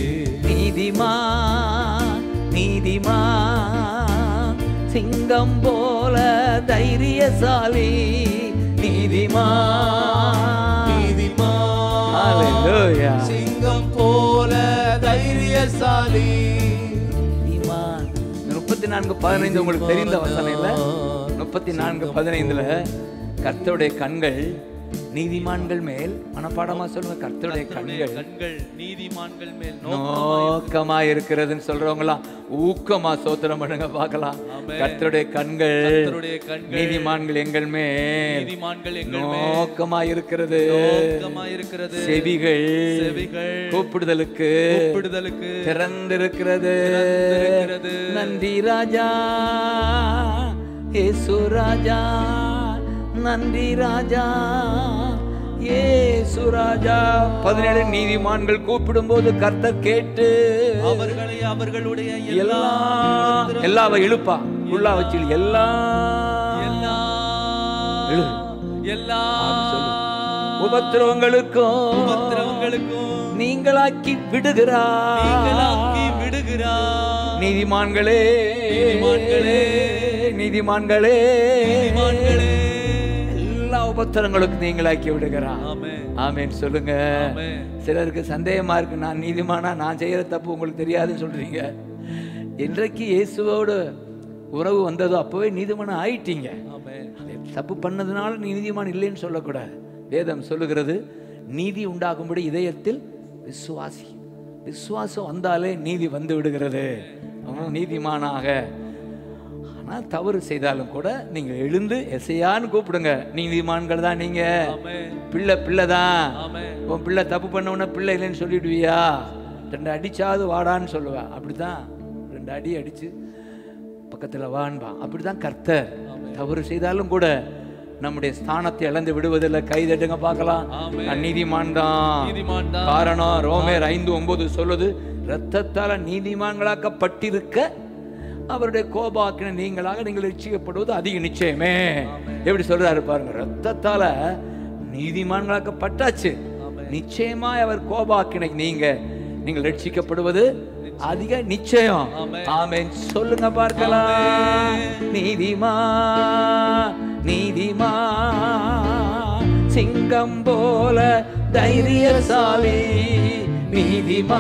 நீதிமான் நீதிமான் சிங்கம் போல தைரியசாலி. நீதிமான் நீதிமான் சிங்கம் போல தைரியசாலி. 34:15 உங்களுக்கு தெரிந்த வசனம் இல்ல? 34:15 கர்த்தருடைய கண்கள் நீதிமான்கள் மேல், மனப்பாடமா சொல்லுங்க, கர்த்தருடைய கண்கள் நீதிமான்கள் மேல் நோக்கமா இருக்கிறதுன்னு சொல்றவங்களா ஊக்கமா சோத்திரம் பண்ணுங்க பார்க்கலாம். கர்த்தருடைய கண்கள் நீதிமான்கள் எங்கள் மேல் நோக்கமா இருக்கிறது. செவிகள் கூப்பிடுதலுக்கு திறந்திருக்கிறது. நன்றி ராஜா இயேசு ராஜா, நன்றி ராஜா இயேசு ராஜா. 17 நீதிமான்கள் கூப்பிடும் போது கர்த்தர் கேட்டு அவர்களை அவர்களுடைய எல்லா இழுப்பா உள்ளா வச்சு எல்லா உபத்திரவங்களுக்கும் நீங்களாக்கி விடுகிறார். நீதிமான்களே நீதிமான்களே எல்லா உபத்திரங்களுக்கும் நீங்களாக்கி விடுகிறார். ஆமென் சொல்லுங்க. சிலருக்கு சந்தேகமா இருக்கு, நான் நீதிமானா, நான் செய்யற தப்பு உங்களுக்கு தெரியாதுன்னு சொல்றீங்க. இன்றைக்கு இயேசுவோடு உறவு வந்ததோ அப்பவே நீதிமானா ஆயிட்டீங்க. தப்பு பண்ணதுனால நீதிமான் இல்லைன்னு சொல்லக்கூடாது. வேதம் சொல்லுகிறது, நீதி உண்டாகும்படி இதயத்தில் விசுவாசம் வந்தாலே நீதி வந்து விடுகிறது. நீதிமானாக ஆனால் தவறு செய்தாலும் கூட நீங்கள் எழுந்து எசையான்னு கூப்பிடுங்க. நீதிமான்கள் தான் நீங்க. பிள்ளை பிள்ளை தான். உன் பிள்ளை தப்பு பண்ண பிள்ளை இல்லைன்னு சொல்லிடுவியா? 2 அடிச்சாவது வாடான்னு சொல்லுவேன். அப்படிதான் 2 அடி அடிச்சு பக்கத்தில் வான்பான். அப்படிதான் கர்த்தர். தவறு செய்தாலும் கூட நம்முடைய ஸ்தானத்தை இழந்து விடுவதில்லை. கைதட்டுங்க பார்க்கலாம். நீதிமான் தான். காரணம் ரோமேர் 5:9 சொல்லுது, இரத்தத்தால நீதிமான்களாக்கப்பட்டிருக்க அவருடைய கோபாக்கின நீங்கள் ரட்சிக்கப்படுவது அதிக நிச்சயமே. எப்படி சொல்றாரு பாருங்க. இரத்தத்தால நீதிமான்களாக்கப்பட்டாச்சு, நிச்சயமாய் அவர் கோபாக்கினை நீங்கள் ரட்சிக்கப்படுவது அதிக நிச்சயம். ஆமென் சொல்லுங்க பார்க்கலாம். நீதிமா சிங்கம் போல தைரியசாலி. நீதிமா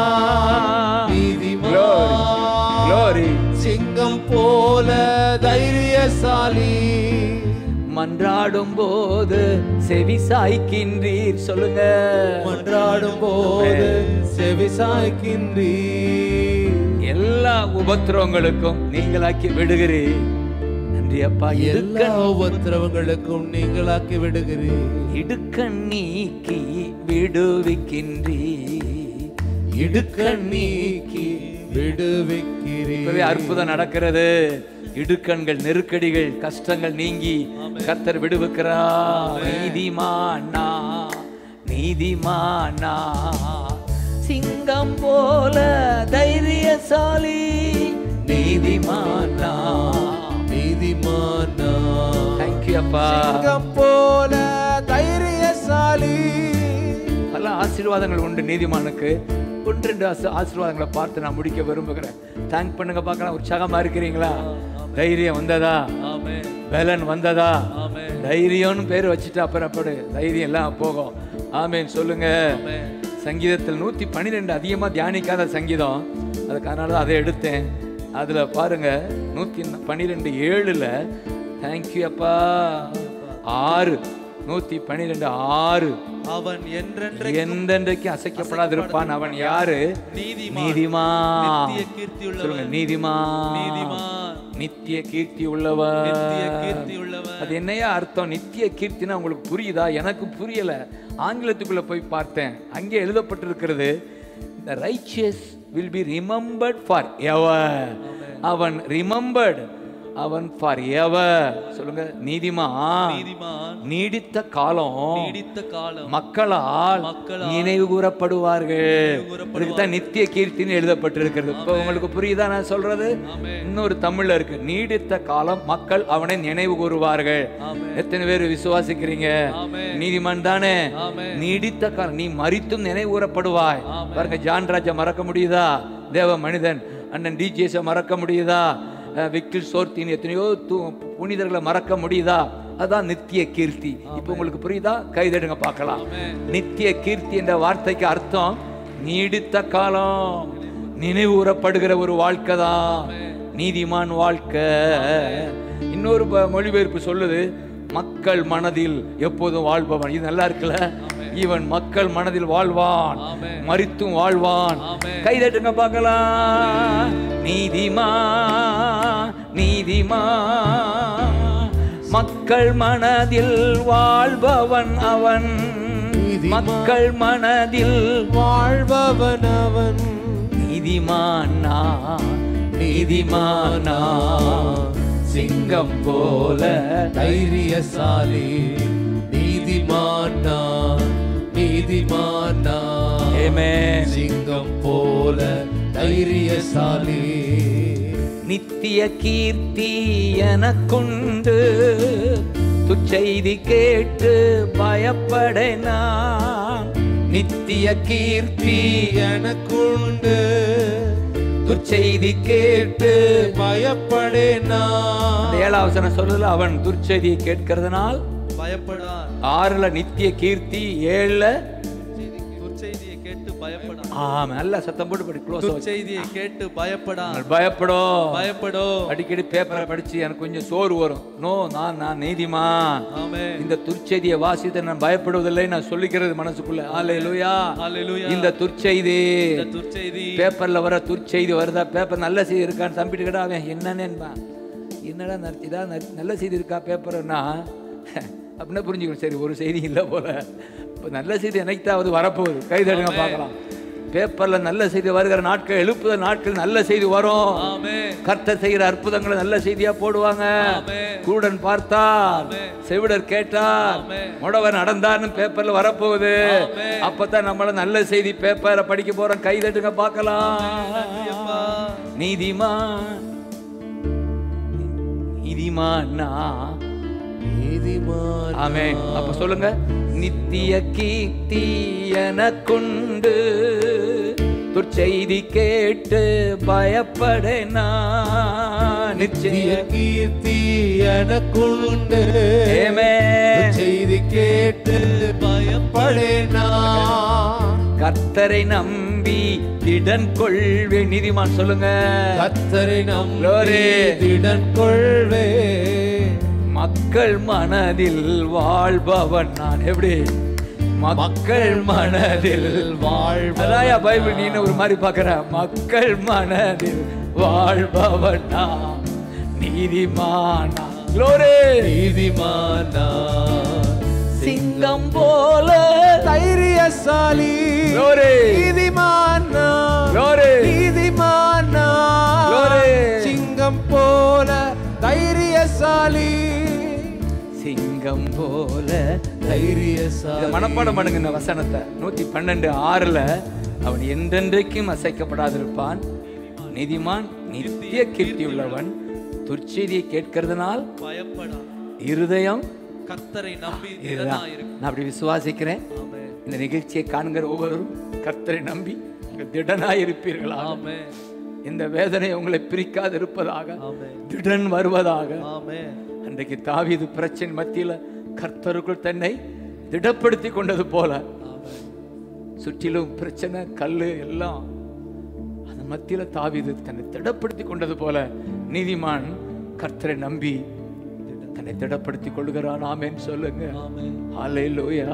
சிங்கம் போல தைரியசாலி. மன்றாடும் போது செவி சாய்க்கின்றீர். சொல்லுங்க. மன்றாடும் போது செவி சாய்க்கின்றீர். எல்லா உபத்திரவங்களுக்கும் நீங்களாக்கி விடுகிறீர். நன்றி அப்பா. எல்லா உபத்திரவங்களுக்கும் நீங்களாக்கி விடுகிறீர். இடுக்கண் நீக்கி விடுவிக்கின்றீர். இடுக்கண் நீக்கி விடுவிக்கிறீர். அற்புதம் நடக்கிறது. இடுக்கண்கள், நெருக்கடிகள், கஷ்டங்கள் நீங்கி கர்த்தர் விடுவிக்கிறார். நீதிமானா சிங்கம் போல தைரியசாலி. நீதிமானா தேங்க்யூ அப்பா. சிங்கம் போல தைரியசாலி. பல ஆசீர்வாதங்கள் உண்டு நீதிமானுக்கு. 1-2 ஆசீர்வாதங்களை பார்த்து நான் முடிக்க விரும்புகிறேன். தேங்க் பண்ணுங்க பார்க்கலாம். உற்சாகமா இருக்கிறீங்களா? தைரியம் வந்ததா? பலன் வந்ததா? தைரியம்னு பேர் வச்சுட்டு அப்புறப்படு தைரியம் எல்லாம் போகும். ஆமேன் சொல்லுங்க. சங்கீதத்தில் 112 அதிகமா தியானிக்காத சங்கீதம். அதுக்கு அதனால தான் அதை எடுத்தேன். அதுல பாருங்க 112:7 தேங்க்யூ அப்பா. 112:6 அவன் என்றென்றைக்கு அசைக்கப்படாதிருப்பான். அவன் யாரு? நீதிமான். சொல்லுங்க. நீதிமான் நித்திய கீர்த்தி உள்ளவன். அது என்னையா அர்த்தம்? நித்திய கீர்த்தினா உங்களுக்கு புரியுதா? எனக்கு புரியல. ஆங்கிலத்துக்குள்ள போய் பார்த்தேன். அங்கே எழுதப்பட்டிருக்கிறது, the righteous will be remembered forever. அவன் ரிமெம்பர்ட், அவன் forever. சொல்லுங்க. நீதிமான் நீடித்த காலம் மக்களால் நினைவு கூறப்படுவார்கள். இதுதான் நித்திய கீர்த்தின்னு எழுதப்பட்டிருக்கிறது. இப்ப உங்களுக்கு புரியுதா நான் சொல்றது? இன்னொரு தமிழ்ல இருக்கு, நீடித்த காலம் மக்கள் அவனை நினைவு கூறுவார்கள். எத்தனை பேர் விசுவாசிக்கிறீங்க? நீதிமான் தானே. நீடித்த காலம். நீ மரித்தும் நினைவு கூறப்படுவாய். பாருங்க, ஜான் ராஜா மறக்க முடியுதா? தேவ மனிதன் அண்ணன் டிஜிஎஸ் மறக்க முடியுதா? விக்கில் சோர்த்தின் எத்தனையோ புனிதர்களை மறக்க முடியுதா? அதான் நித்திய கீர்த்தி. இப்ப உங்களுக்கு புரியுதா? கைதடுங்க பார்க்கலாம். நித்திய கீர்த்தி என்ற வார்த்தைக்கு அர்த்தம் நீடித்த காலம் நினைவுறப்படுகிற ஒரு வாழ்க்கை தான் நீதிமான் வாழ்க்கை. இன்னொரு மொழிபெயர்ப்பு சொல்லுது, மக்கள் மனதில் எப்போதும் வாழ்பவன். இது நல்லா இருக்குல்ல? இவன் மக்கள் மனதில் வாழ்வான், மரித்தும் வாழ்வான். கைதட்டுங்க பார்க்கலாம். நீதிமா மக்கள் மனதில் வாழ்பவன் அவன். மக்கள் மனதில் வாழ்பவன் அவன். நீதிமானா சிங்கம் போல தைரியசாலி. நீதிமானா சிங்கம் போல தைரியசாலி. நித்திய கீர்த்தி எனக்குண்டு, துச்செய்தி கேட்டு பயப்படேனா. நித்திய கீர்த்தி எனக்குண்டு, துச்செய்தி கேட்டு பயப்படேனா. 7ஆம் வசனம் சொல்லுது, அவன் துர்ச்செய்தியை கேட்கிறதுனால் பயப்படான். 6 நித்திய கீர்த்தி, 7 துர்ச்செய்தியை கேட்டு பயப்படான். ஆமா, நல்ல சத்தம் போட்டு படி. க்ளோஸ். துர்ச்செய்தியை கேட்டு பயப்படான். பயப்படும். அடிக்கடி பேப்பரை படிச்சு எனக்கு கொஞ்சம் சோறு வரும். நோ, நான் நீதிமான். இந்த துர்ச்செய்தியை வாசித்து நான் பயப்படுவதில்லை நான் சொல்லிக்கிறது மனசுக்குள்ள. ஹல்லேலூயா. இந்த துர்ச்செய்தி துர்ச்செய்தி பேப்பர்ல வர துர்ச்செய்தி வருதா? பேப்பர் நல்ல செய்தி இருக்கான்னு தம்பிட்டு கேட்டா அவன் என்னன்னு என்னடா இதான் நல்ல செய்தி இருக்கா பேப்பர்னா அப்படின்னா புரிஞ்சுக்கணும். சரி, ஒரு செய்தி இல்லை போல. இப்போ நல்ல செய்தி என்னைக்காவது வரப்போகுது, கைதடுங்க பார்க்கலாம். பேப்பர்ல நல்ல செய்தி வருகிற நாட்கள், எழுப்புதல் நாட்கள் நல்ல செய்தி வரும். கர்த்தர் செய்கிற அற்புதங்களை நல்ல செய்தியா போடுவாங்க. குருடன் பார்த்தார், செவிடர் கேட்டார், முடவர் நடந்தார்னு பேப்பர்ல வரப்போகுது. அப்பதான் நம்மள நல்ல செய்தி பேப்பரை படிக்க போறோம். கைதட்டுங்க பார்க்கலாம். நீதிமான் நீதிமானா ஆமென். அப்ப சொல்லுங்க, நித்திய கீர்த்தி எனக்குண்டு, துர்ச்செய்தி கேட்டு பயப்படேனா. நித்திய கீர்த்தி எனக்குண்டு, செய்தி கேட்டு பயப்படேனா. கர்த்தரை நம்பி திடன் கொள்வே. நீதிமான் சொல்லுங்க, கர்த்தரை நம்பி திடன் கொள்வே. மக்கள் மனதில் வாழ்பவன் நான். எப்படி மக்கள் மனதில் வாழ்வதாயா பைபிள்? நீ ஒரு மாதிரி பாக்குற. மக்கள் மனதில் வாழ்பவன் நான், நீதிமானா. நீதிமானா, சிங்கம் போல தைரியசாலி. நீதிமானா, நீதிமானா, சிங்கம் போல தைரியசாலி. சிங்கம் போல தைரியசாலி. மனப்பாடம் பண்ணுங்க இந்த வசனத்தை. 112:6 அவன் என்றென்றைக்கும் அசைக்கப்படாதிருப்பான். நீதிமான் நித்திய கீர்த்தி உள்ளவன், துர்ச்செய்தியை கேட்கிறதுனால் பயப்படா. இருதயம் கர்த்தரை நம்பி நான் அப்படி விசுவாசிக்கிறேன். இந்த நிகழ்ச்சியை காண்கிற ஒவ்வொருவரும் கர்த்தரை நம்பி திடனாய் இருப்பீர்களா? இந்த வேதனை உங்களை பிரிக்காது இருப்பதாக, திடன் வருவதாக. அன்றைக்கு தாவீது பிரச்சனை மத்தியில கர்த்தருக்குள் தன்னை திடப்படுத்தி கொண்டது போல, சுற்றிலும் பிரச்சனை கல்லு எல்லாம் அந்த மத்தியில தாவீது தன்னை திடப்படுத்தி கொண்டது போல, நீதிமான் கர்த்தரை நம்பி தன்னை திடப்படுத்தி கொள்கிறான். ஆமென் சொல்லுங்க. ஹல்லேலூயா,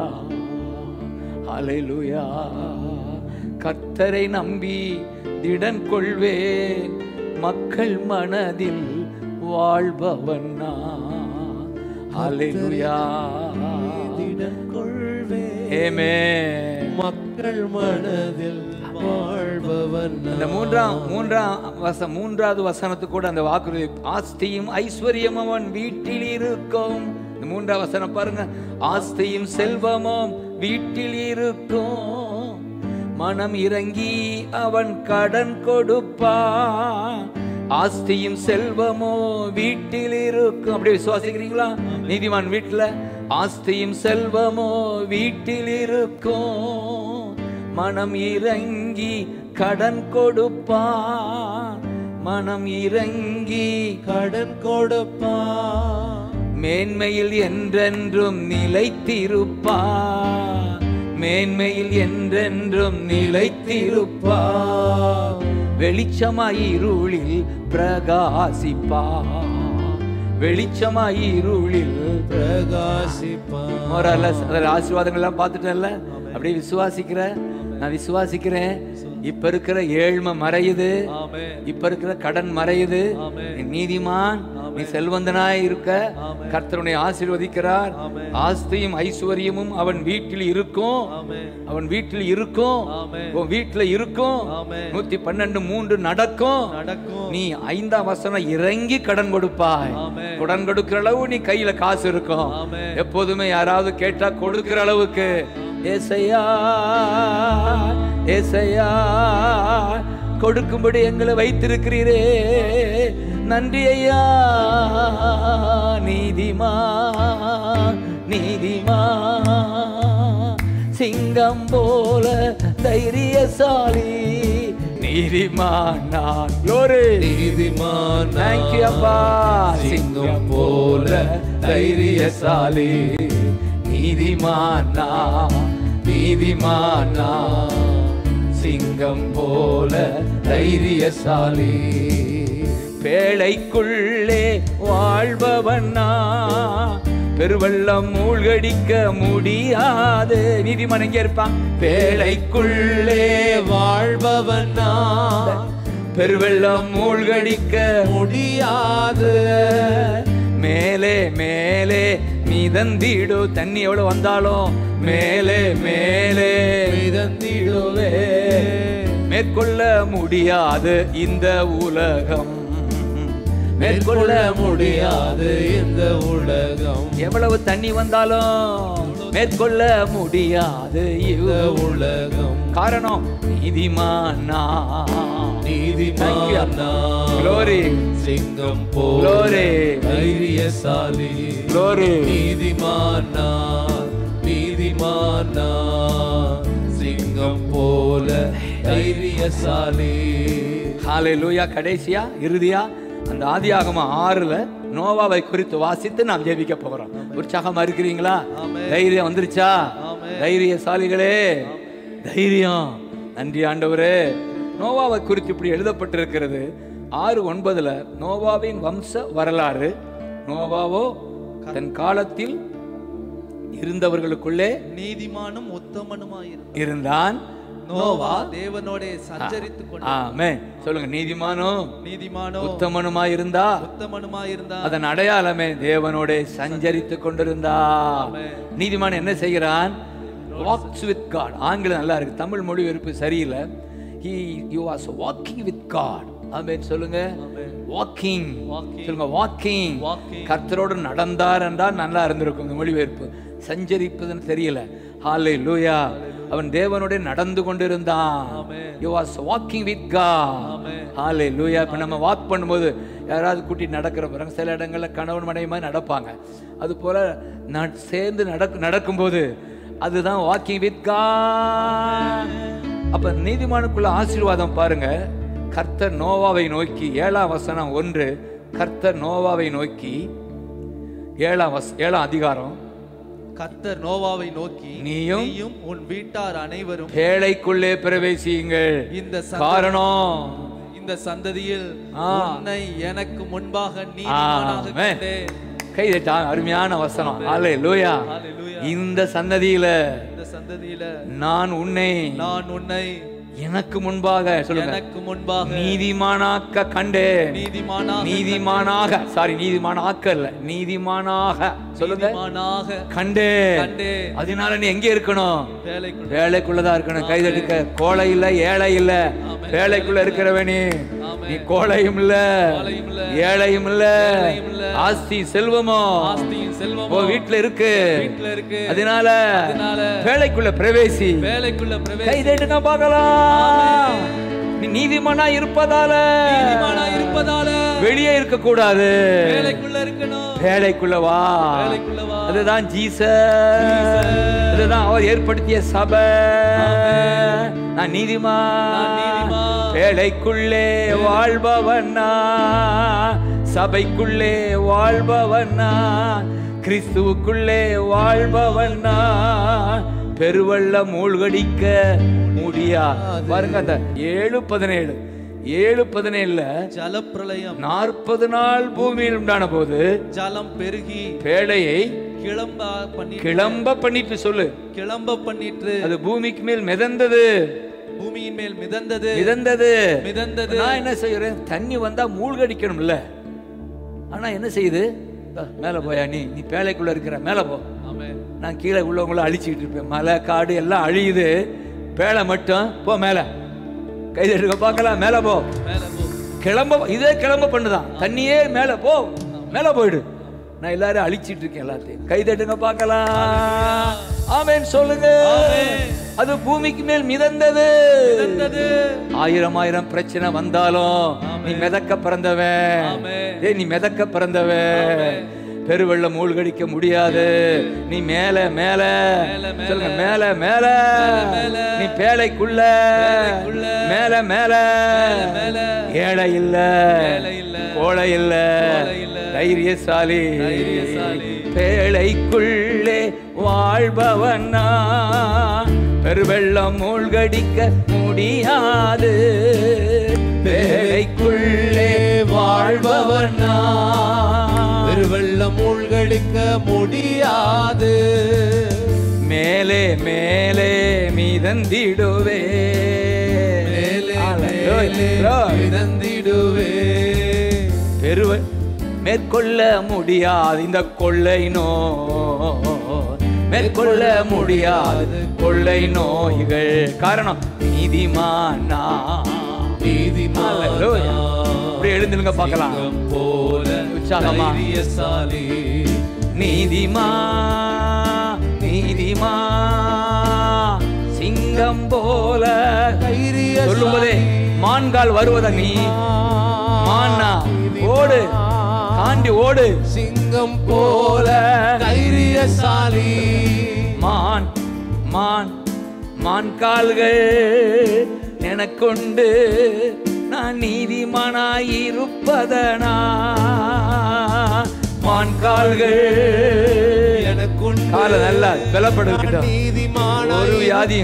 ஹல்லேலூயா. கர்த்தரை நம்பி திடன் கொள்வேன், மக்கள் மனதில் வாழ்பவன் நான். ஹல்லேலூயா, திடன் கொள்வேன். ஆமென். மக்கள் மனதில் வாழ்பவன். இந்த மூன்றாவது வசனத்துக்கு கூட அந்த வாக்குறுதி, ஆஸ்தியும் ஐஸ்வர்யம் அவன் வீட்டில் இருக்கும். இந்த 3ஆவது வசனம் பாருங்க, ஆஸ்தியும் செல்வமும் வீட்டில் இருக்கும், மனம் இறங்கி அவன் கடன் கொடுப்பான். ஆஸ்தியும் செல்வமோ வீட்டில் இருக்கும். அப்படி விசுவாசிக்கிறீங்களா? நீதிமான் வீட்டுல ஆஸ்தியும் செல்வமோ வீட்டில் இருக்கும், மனம் இறங்கி கடன் கொடுப்பான். மனம் இறங்கி கடன் கொடுப்பான். மேன்மையில் என்றென்றும் நிலைத்திருப்பான். மேன்மையில் என்றென்றும் நிலைத்திருப்பான். வெளிச்சமாய் இருளில் பிரகாசிப்பான். வெளிச்சமாய் இருளில் பிரகாசிப்பான். அதில் ஆசீர்வாதங்கள் எல்லாம் பார்த்துட்டேன்ல. அப்படியே விசுவாசிக்கிற, நான் விசுவாசிக்கிறேன். இப்ப இருக்கிற ஏழ்மை மறையுது, இப்ப இருக்கிற கடன் மறையுது. நீதிமான், நீ செல்வந்தனாய் இருக்க கர்த்தருடைய ஆசீர்வதிக்கிறார். ஆஸ்தியும் ஐஸ்வர்யமும் அவன் வீட்டில் இருக்கும். அவன் வீட்டில் இருக்கும், உன் வீட்டில் இருக்கும். 112:3 நடக்கும். நீ 5ஆம் வசனம் இறங்கி கடன் கொடுப்பாய். கடன் கொடுக்கிற அளவு நீ கையில காசு இருக்கும். எப்போதுமே யாராவது கேட்டா கொடுக்கிற அளவுக்கு. ஏசையா, ஏசையா, கொடுக்கும்படி எங்களை வைத்திருக்கிறீரே, நன்றி ஐயா. நீதிமா, நீதிமா, சிங்கம் போல தைரியசாலி. நீதிமான் நான். நீதிமான், Thank you அப்பா. சிங்கம் போல தைரியசாலி. நீதிமானா, நீதிமானா, சிங்கம் போல தைரியசாலி. பேழைக்குள்ளே வாழ்பவனா, பெருவெள்ளம் மூழ்கடிக்க முடியாது. நீதிமான் எங்கே இருப்பான்? பேழைக்குள்ளே வாழ்பவனா, பெருவெள்ளம் மூழ்கடிக்க முடியாது. மேலே மேலே மிதந்திடு. தண்ணி எவ்வளவு வந்தாலும் மேலே மேலே மிதந்திடுவே. மேற்கொள்ள முடியாது இந்த உலகம், மேற்கொள்ள முடியாது இந்த உலகம். எவ்வளவு தண்ணி வந்தாலும் மேற்கொள்ள முடியாது இந்த உலகம். காரணம் நீதிமானா, நீதிமானா, Glory. சிங்கம் போல Glory. தைரியசாலி. Glory. நீதிமானா, நீதிமானா, சிங்கம் போல தைரியசாலி. ஹல்லேலூயா. கடைசியா இறுதியா அந்த ஆதியாகமம் 6ல நோவாவை குறித்து வாசித்து நாம் ஜெபிக்க போகிறோம். உற்சாகமா இருக்கிறீங்களா? தைரியம் வந்துருச்சா? தைரியசாலிகளே, தைரியம். நன்றி ஆண்டவரே. நோவாவை குறித்து இப்படி எழுதப்பட்டிருக்கிறது 6:9. நோவாவின் வம்ச வரலாறு. நோவாவோ தன் காலத்தில் இருந்தவர்களுக்குள்ளே நீதிமானும் உத்தமனுமாயிருந்தான். இருந்தான். நோவா தேவனோடே சஞ்சரித்துக் கொண்டான். ஆமென். சொல்லுங்க, நீதிமானும் நீதிமானும் உத்தமனுமாய் இருந்தா. உத்தமனுமாயிருந்தான். அதன் அடையாளமே தேவனோட சஞ்சரித்துக் கொண்டிருந்தா. நீதிமான் என்ன செய்கிறான்? walks with God. ஆங்கிலம் நல்லா இருக்கு, தமிழ் மொழிபெயர்ப்பு சரியில்லை. he was walking with God. ஆமென். சொல்லுங்க, walking. சொல்லுங்க, walking. கர்த்தரோடு நடந்தார் என்றால் நல்லா இருந்திருக்கும் இந்த மொழிபெயர்ப்பு. சஞ்சரிப்பதுன்னு தெரியல. ஹல்லேலூயா. அவன் தேவனோட நடந்து கொண்டிருந்தான். he was walking with God. ஹல்லேலூயா. இப்ப நம்ம வாக் பண்ணும்போது யாராவது கூட்டி நடக்கிற பிறகு சில இடங்கள்ல கணவன் மனைவி நடப்பாங்க. அது போல சேர்ந்து நடக்கும்போது அதுதான் வாக்கிங் வித் காட். அப்ப நீதிமானுக்குள்ள ஆசீர்வாதம் பாருங்க. கர்த்தர் நோவாவை நோக்கி 7ஆம் வசனம் 1. கர்த்தர் நோவாவை நோக்கி 7ஆம் அதிகாரம். கர்த்தர் நோவாவை நோக்கி நீயும் உன் வீட்டார் அனைவரும் பேழைக்குள்ளே பிரவேசியுங்கள். இந்த காரணம் இந்த சந்ததியில் உன்னை எனக்கு முன்பாக நீதிமானாக கண்டேன். கை தட்டாங்க. அருமையான வசனம். ஹல்லேலூயா. இந்த சந்ததியில நான் உன்னை எனக்கு முன்பாக, சொல்லுங்க, எனக்கு முன்பாக நீதிமானாக்க கண்டேன். நீதிமானாக, சாரி, நீதிமானாக்க இல்ல, நீதிமானாக சொல்லுங்க, கண்டேன். அதனால நீ எங்க இருக்கணும்? வேலைக்குள்ளதான் இருக்கணும். கைதட்டுக்க. கோழை இல்ல, ஏழை இல்ல, வேலைக்குள்ள இருக்கிறவனே. நீ கோழையும் இல்ல, ஏழையும் இல்ல, ஆஸ்தி செல்வமோ வீட்டுல இருக்கு. அதனால வேலைக்குள்ள பிரவேசி. கைதட்டுங்க பார்க்கலாம். நீ நீதிமானா இருப்பதால வெளியே இருக்க கூடாது, வேலைக்குள்ள வா. அதுதான் ஜீசஸ், அதுதான் அவர் ஏற்படுத்திய சபை. நான் நீதிமான், வேலைக்குள்ளே வாழ்பவனா, சபைக்குள்ளே வாழ்பவனா, கிறிஸ்துவுக்குள்ளே வாழ்பவனா. பெருவெள்ளம் மூழ்கடிக்க முடியாது. பாருங்க, அந்த 7:17 ஜலப்பிரளயம் 40 நாள் பூமியில் உண்டான போது ஜலம் பெருகி பேழையை கிளம்ப பண்ணிட்டு, சொல்லு, கிளம்ப பண்ணிட்டு அது பூமிக்கு மேல் மிதந்தது. பூமியின் மேல் மிதந்தது. நான் என்ன செய்யறேன்? தண்ணி வந்தா மூழ்கடிக்கணும்ல. ஆனா என்ன செய்யுது? மேல போயா, நீ பேழைக்குள்ள இருக்கிற, மேல போ. நான் கீழே உள்ளவங்கள அழிச்சுக்கிட்டு இருப்பேன். மலை காடு எல்லாம் அழியுது, பேழை மட்டும் போ மேல. கைதட்டுக்க பார்க்கலாம். மேல போ, கிளம்ப. இதே கிளம்ப பண்ணுதான். தண்ணியே மேல போ, மேல போயிடு. நான் எல்லாரும் அழிச்சிட்டு இருக்கேன் எல்லாத்தையும். கைதட்டுங்க பார்க்கலாம். ஆமென் சொல்லுங்க. அது பூமிக்கு மேல் மிதந்தது. 1000 பிரச்சனை வந்தாலும் நீ மிதக்க பிறந்தவன். நீ மிதக்க பிறந்தவன். பெருவெள்ளம் மூழ்கடிக்க முடியாது. நீ மேல மேல, சொல்லுங்க, மேல மேல. நீ பேழைக்குள்ள மேல மேல. ஏழை இல்ல, கோழை இல்ல, தைரியசாலி. பேழைக்குள்ளே வாழ்பவனா, பெருவெள்ளம் மூழ்கடிக்க முடியாது. பேழைக்குள்ளே வாழ்பவனா, பெருவெள்ளம் மூழ்கடிக்க முடியாது. மேலே மேலே மிதந்திடுவே. மேலே மிதந்திடுவே. மேற்கொள்ள முடியாது இந்த கொள்ளை மேற்கொள்ள முடியாது கொள்ளை நோய்கள். காரணம் நீதிமானா. எழுந்துங்க பார்க்கலாம் போல உற்சாகமா. நீதிமா சிங்கம் போல தைரியசாலி. சொல்லும்போதே மான்கால் வருவத நீ மானா ஓடு, தாண்டி ஓடு. சிங்கம் போல தைரியசாலி. மான் மான் மான் கால்கள் எனக்குண்டு, நான் நீதிமானாயிருப்பதனா. மான் கால்கள் எனக்குண்டு, கால நல்லா பலப்படுகிட்டோம். ஒரு வியாதி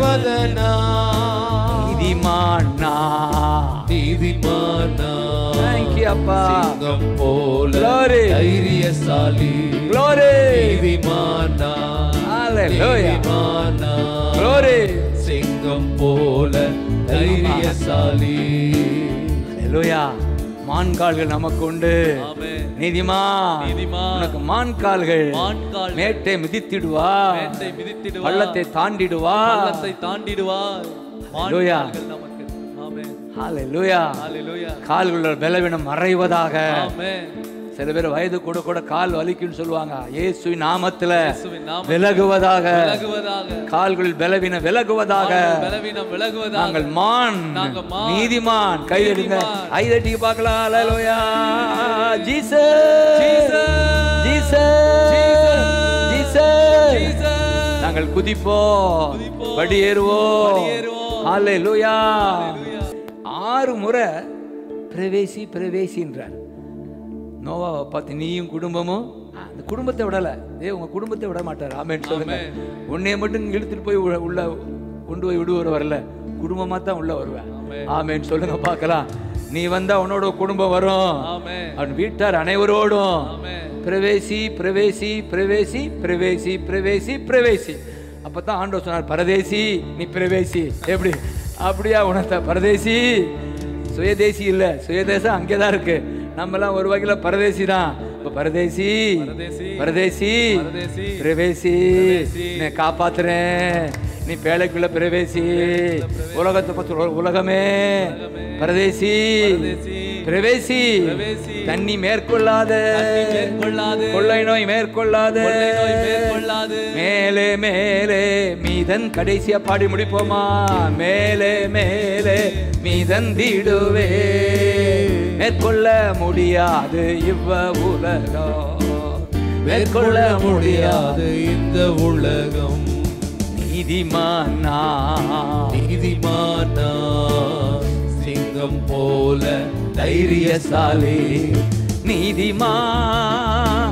நீதிமானா. Thank you, அப்பா. சிங்கம் போல Glory. தைரியசாலி. Glory. நீதிமானா. Hallelujah. நீதிமானா. Glory. சிங்கம் போல தைரியசாலி. Hallelujah. மான்கால்கள் நமக்கு உண்டு. நீதிமான் உனக்கு மான்கால்கள். மேட்டை மிதித்திடுவா, பள்ளத்தை தாண்டிடுவார். Hallelujah. Hallelujah. கால்களோட பலவீனம் மறைவதாக. சில பேர் வயது கூட கூட கால் வலிக்குன்னு சொல்லுவாங்க. இயேசுவின் நாமத்துல விலகுவதாக. கால்களில் பலவீனம் விலகுவதாக. நாங்கள் மான், நீதிமான். கைதட்டுங்க, கைதட்டி பார்க்கலாம். ஹல்லேலூயா. Jesus, Jesus, Jesus. நாங்கள் குதிப்போம், படியேறுவோம். ஹல்லேலூயா. 6 முறை பிரவேசி பிரவேசின்றார். நோவாவை பார்த்து நீயும் குடும்பமும், அந்த குடும்பத்தை விடல, உங்க குடும்பத்தை விட மாட்டார். ஆமென் சொல்லுங்க. உன்னைய மட்டும் இழுத்துட்டு போய் உள்ள கொண்டு போய் விடுவர் வரல, குடும்பமா தான் உள்ள வருவேன். ஆமென் சொல்லுங்க பார்க்கலாம். நீ வந்தா உன்னோட குடும்பம் வரும், அவன் வீட்டார் அனைவரோடும். பிரவேசி பிரவேசி பிரவேசி பிரவேசி பிரவேசி பிரவேசி. அப்பதான் ஆண்டவர் சொன்னார், பரதேசி நீ பிரவேசி. எப்படி? அப்படியா உணர்த்த? பரதேசி சுயதேசி இல்ல, சுயதேசம் அங்கேதான் இருக்கு. நம்மலாம் ஒரு வகையில பரதேசி தான். பரதேசி பரதேசி பிரவேசி. நீ காப்பாத்துறேன், நீ பேழைக்குள்ள பிரவேசி. உலகத்தை பத்தி உலகமே பரதேசி பிரவேசி. தண்ணி மேற்கொள்ளாத, கொள்ளை நோய் மேற்கொள்ளாத. மேலே மேலே மீதன். கடைசியா பாடி முடிப்போமா? மேலே மேலே மீதந்திடுவே. மேற்கொள்ள முடியாது இவ்வ உலகம், மேற்கொள்ள முடியாது இந்த உலகம். நீதிமானா, நீதிமானா. சிங்கம் போல தைரியசாலி. நீதிமான்,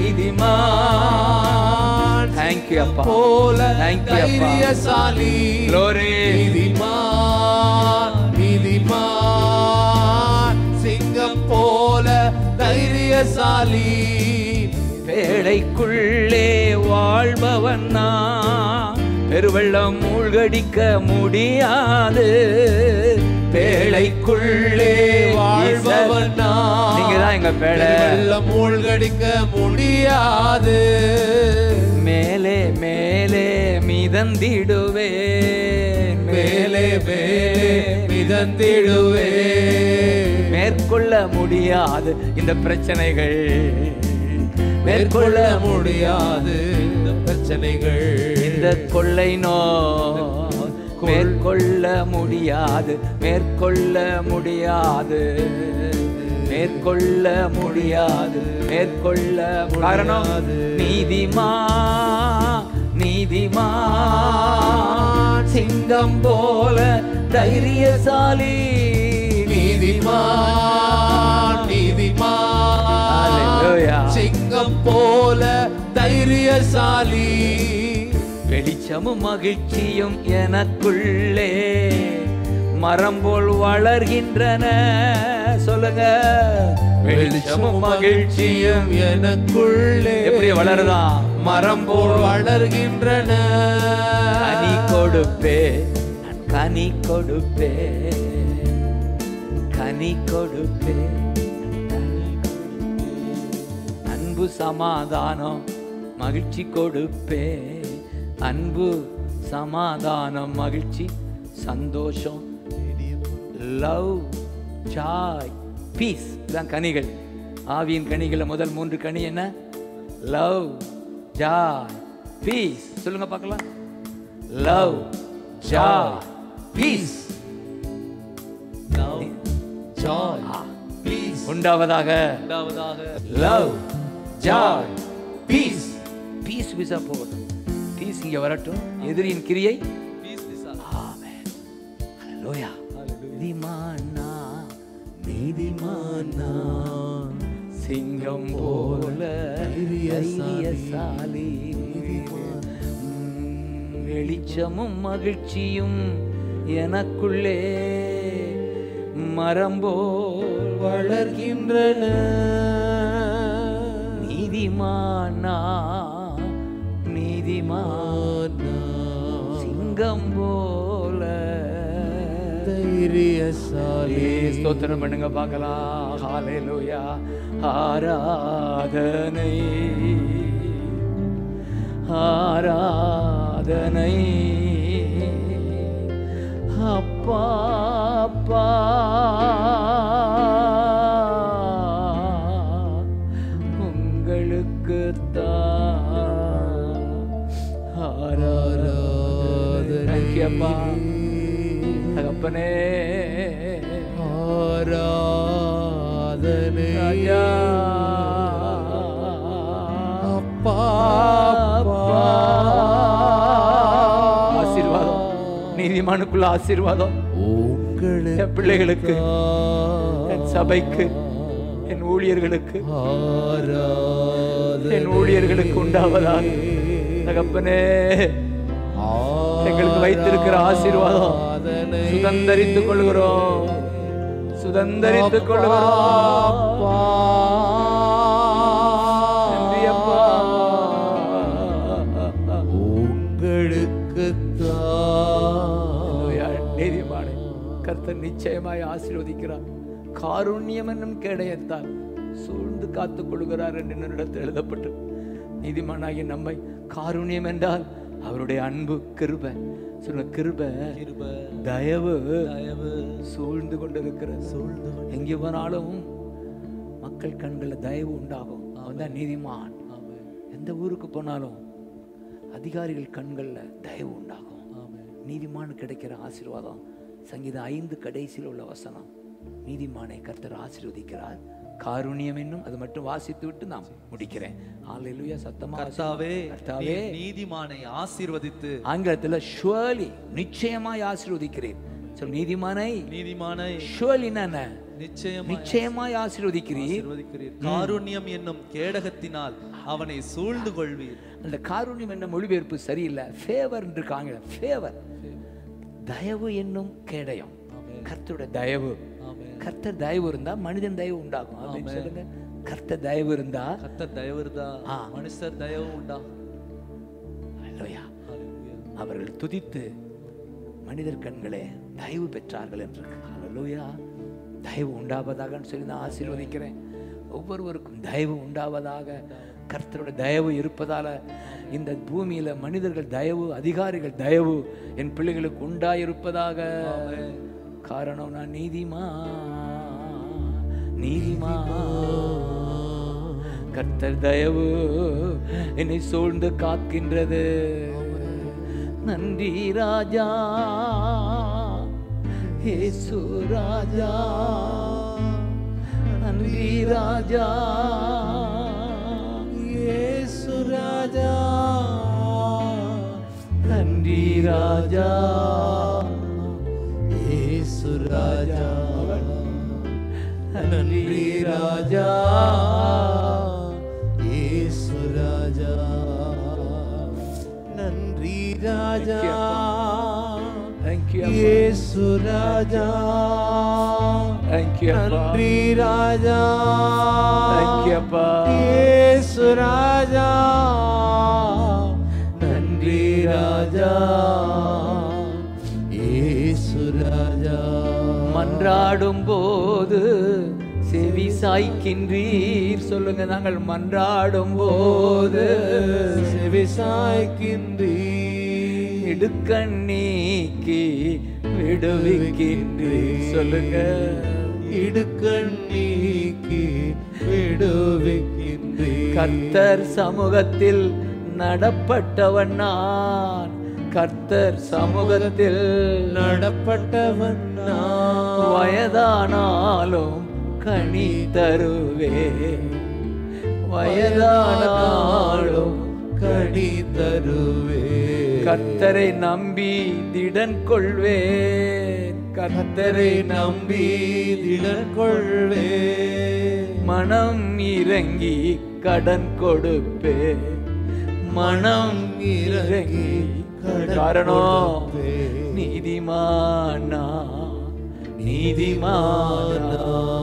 நீதிமான். Thank you அப்பா. போல Thank you அப்பா. தைரியசாலி. Glory. நீதிமான், நீதிமான். சிங்கம் போல தைரியசாலி. பேழைக்குள்ளே வாழ்பவன் நான், பெருவெள்ளம் மூழ்கடிக்க முடியாது. பேழைக்குள்ளே வாழ்பவன் நான், நீங்க தான் எங்க பேழை. வெள்ளம் மூழ்கடிக்க முடியாது. மேலே மேலே மிதந்திடுவேன், மேலே மேலே மிதந்திடுவே. மேற்கொள்ள முடியாது இந்த பிரச்சனைகள், மேற்கொள்ள முடியாது இந்த பிரச்சனைகள். இந்த கொள்ளை நோய் மேற்கொள்ள முடியாது, மேற்கொள்ள முடியாது, மேற்கொள்ள முடியாது, மேற்கொள்ள. காரணம் நீதிமா, நீதிமா. சிங்கம் போல தைரியசாலி. நீதிமான், நீதிமான். Hallelujah. சிங்கம் போல தைரியசாலி. வெளிச்சமும் மகிழ்ச்சியும் எனக்குள்ளே மரம் போல் வளர்கின்றன. சொல்லுங்க. வெளிச்சமும் மகிழ்ச்சியும் எனக்குள்ளே எப்படி வளருதான்? மரம் போல் வளர்கின்றன. கனி கொடுப்பே, நான் கனி கொடுப்பே. கனி கொடுப்பேன். அன்பு சமாதானம் மகிழ்ச்சி கொடுப்பேன். அன்பு சமாதானம் மகிழ்ச்சி சந்தோஷம், லவ், ஜாய், பீஸ். இதுதான் கனிகள். ஆவியின் கனிகள் முதல் 3 கனி என்ன? Love, joy, peace. சொல்லுங்க பார்க்கலாம். Love, joy, peace. உண்டாவதாக. Love, joy, peace. பீஸ் பீஸா போகட்டும். பீஸ் இங்க வரட்டும். எதிரியின் கிரியை ஆமென். ஹalleluya. நீதிமானா நீதிமானா சிங்கம் போல தைரியசாலி. வெளிச்சமும் மகிழ்ச்சியும் எனக்குள்ளே மரம் போல் வளர்கின்றன. நீதிமானா நீதிமானா சிங்கம் போல தைரியசாலி. ஸ்தோத்திரம் பண்ணுங்க பார்க்கலாம். ஹalleluya. ஆராதனை ஆராதனை அப்பா அப்பா உங்களுக்கு ஆராதனை. அப்பா தகப்பனே ஆராதனை. ராஜா அப்பா ஆசீர்வாதம். நீதிமானுக்குள்ள ஆசீர்வாதம் என் பிள்ளைகளுக்கு, என் சபைக்கு, என் ஊழியர்களுக்கு, என் ஊழியர்களுக்கு உண்டாவதாக. தகப்பனே எங்களுக்கு வைத்திருக்கிற ஆசீர்வாதம் சுதந்தரித்துக் கொள்கிறோம், சுதந்தரித்துக் கொள்கிறோம். உங்களுக்கு நீதிமானை கர்த்தர் நிச்சயமாய் ஆசீர்வதிக்கிறார். காருண்யம் என்னும் கேடயத்தால் சூழ்ந்து காத்துக் கொள்கிறார் என்று என்னிடத்தில் எழுதப்பட்டு. நீதிமானாகிய நம்மை காருண்யம் என்றால் அவருடைய அன்பு, கிருபை. சொல்லுங்க, கிருபை, தயவு சூழ்ந்து கொண்டிருக்கிறது. எங்கே போனாலும் மக்கள் கண்களில் தயவு உண்டாகும். அவன் தான் நீதிமான். எந்த ஊருக்கு போனாலும் அதிகாரிகள் கண்களில் தயவு உண்டாகும். நீதிமான் கிடைக்கிற ஆசீர்வாதம். சங்கீதம் 5 கடைசியில் உள்ள வசனம். நீதிமானை கர்த்தர் ஆசீர்வதிக்கிறார். காருண்யம் என்னும் அது மட்டும் வாசித்து விட்டு நான் முடிக்கிறேன். ஹalleluya. சத்தமா கர்த்தாவே கர்த்தாவே நீதிமானை ஆசீர்வதித்து. ஆங்கிலத்தில் surely நிச்சயமாய் ஆசீர்வதிக்கிறேன். சொல், நீதிமானை நீதிமானை surely என்ன? நிச்சயமாய் ஆசீர்வதிக்கிறீர். காருண்யம் என்னும் கேடகத்தினால் அவனை சூழ்ந்து கொள்வீர். அந்த காருண்யம் என்ன மொழிபெயர்ப்பு சரியில்லை. ஃபேவர் என்று ஆங்கிலம். ஃபேவர், தயவு என்னும் கேடயம். கர்த்தருடைய தயவு. கர்த்தர் தயவு இருந்தா மனிதன் தயவு உண்டாகும். அப்படின்னு சொல்லுங்க. கர்த்தர் தயவு இருந்தா மனுஷர் தயவு உண்டா. அவர்கள் துதித்து மனிதர் கண்களே தயவு பெற்றார்கள் என்று. ஹல்லேலூயா. தயவு உண்டாவதாக சொல்லி நான் ஆசீர்வதிக்கிறேன். ஒவ்வொருவருக்கும் தயவு உண்டாவதாக. கர்த்தருடைய தயவு இருப்பதால இந்த பூமியில மனிதர்கள் தயவு, அதிகாரிகள் தயவு என் பிள்ளைகளுக்கு உண்டாயிருப்பதாக. காரணம் நான் நீதிமான். கர்த்தர் தயவு என்னை சூழ்ந்து காக்கின்றது. நன்றி ராஜா, இயேசு ராஜா. நன்றி ராஜா, இயேசு ராஜா. நன்றி ராஜா, இயேசு ராஜா. நன்றி ராஜா, இயேசு ராஜா. நன்றி ராஜா, இயேசு ராஜா. நன்றி ராஜா, இயேசு ராஜா. நன்றி ராஜா, இயேசு ராஜா. மன்ற மன்றாடும் போது செவி சாய்க்கின்றீர். சொல்லுங்க, நாங்கள் மன்றாடும் போது செவி சாய்க்கின்றீர். இடுக்கண் நீக்கி விடுவிக்கின்றீர். சொல்லுங்க, இடுக்கண் நீக்கி விடுவிக்கின்றீர். கர்த்தர் சமூகத்தில் நடப்பட்டவன் நான். கர்த்தர் சமூகத்தில் நடப்பட்டவன் நான். வயதானாலும் கனி தருவே. வயதானாலும் கனி தருவே. கர்த்தரை நம்பி திடன் கொள்வேன். கர்த்தரை நம்பி திடன் கொள்வே. மனம் இறங்கி கடன் கொடுப்பே. மனம் இறங்கி காரணம் நீதிமானா, நீதிமானா.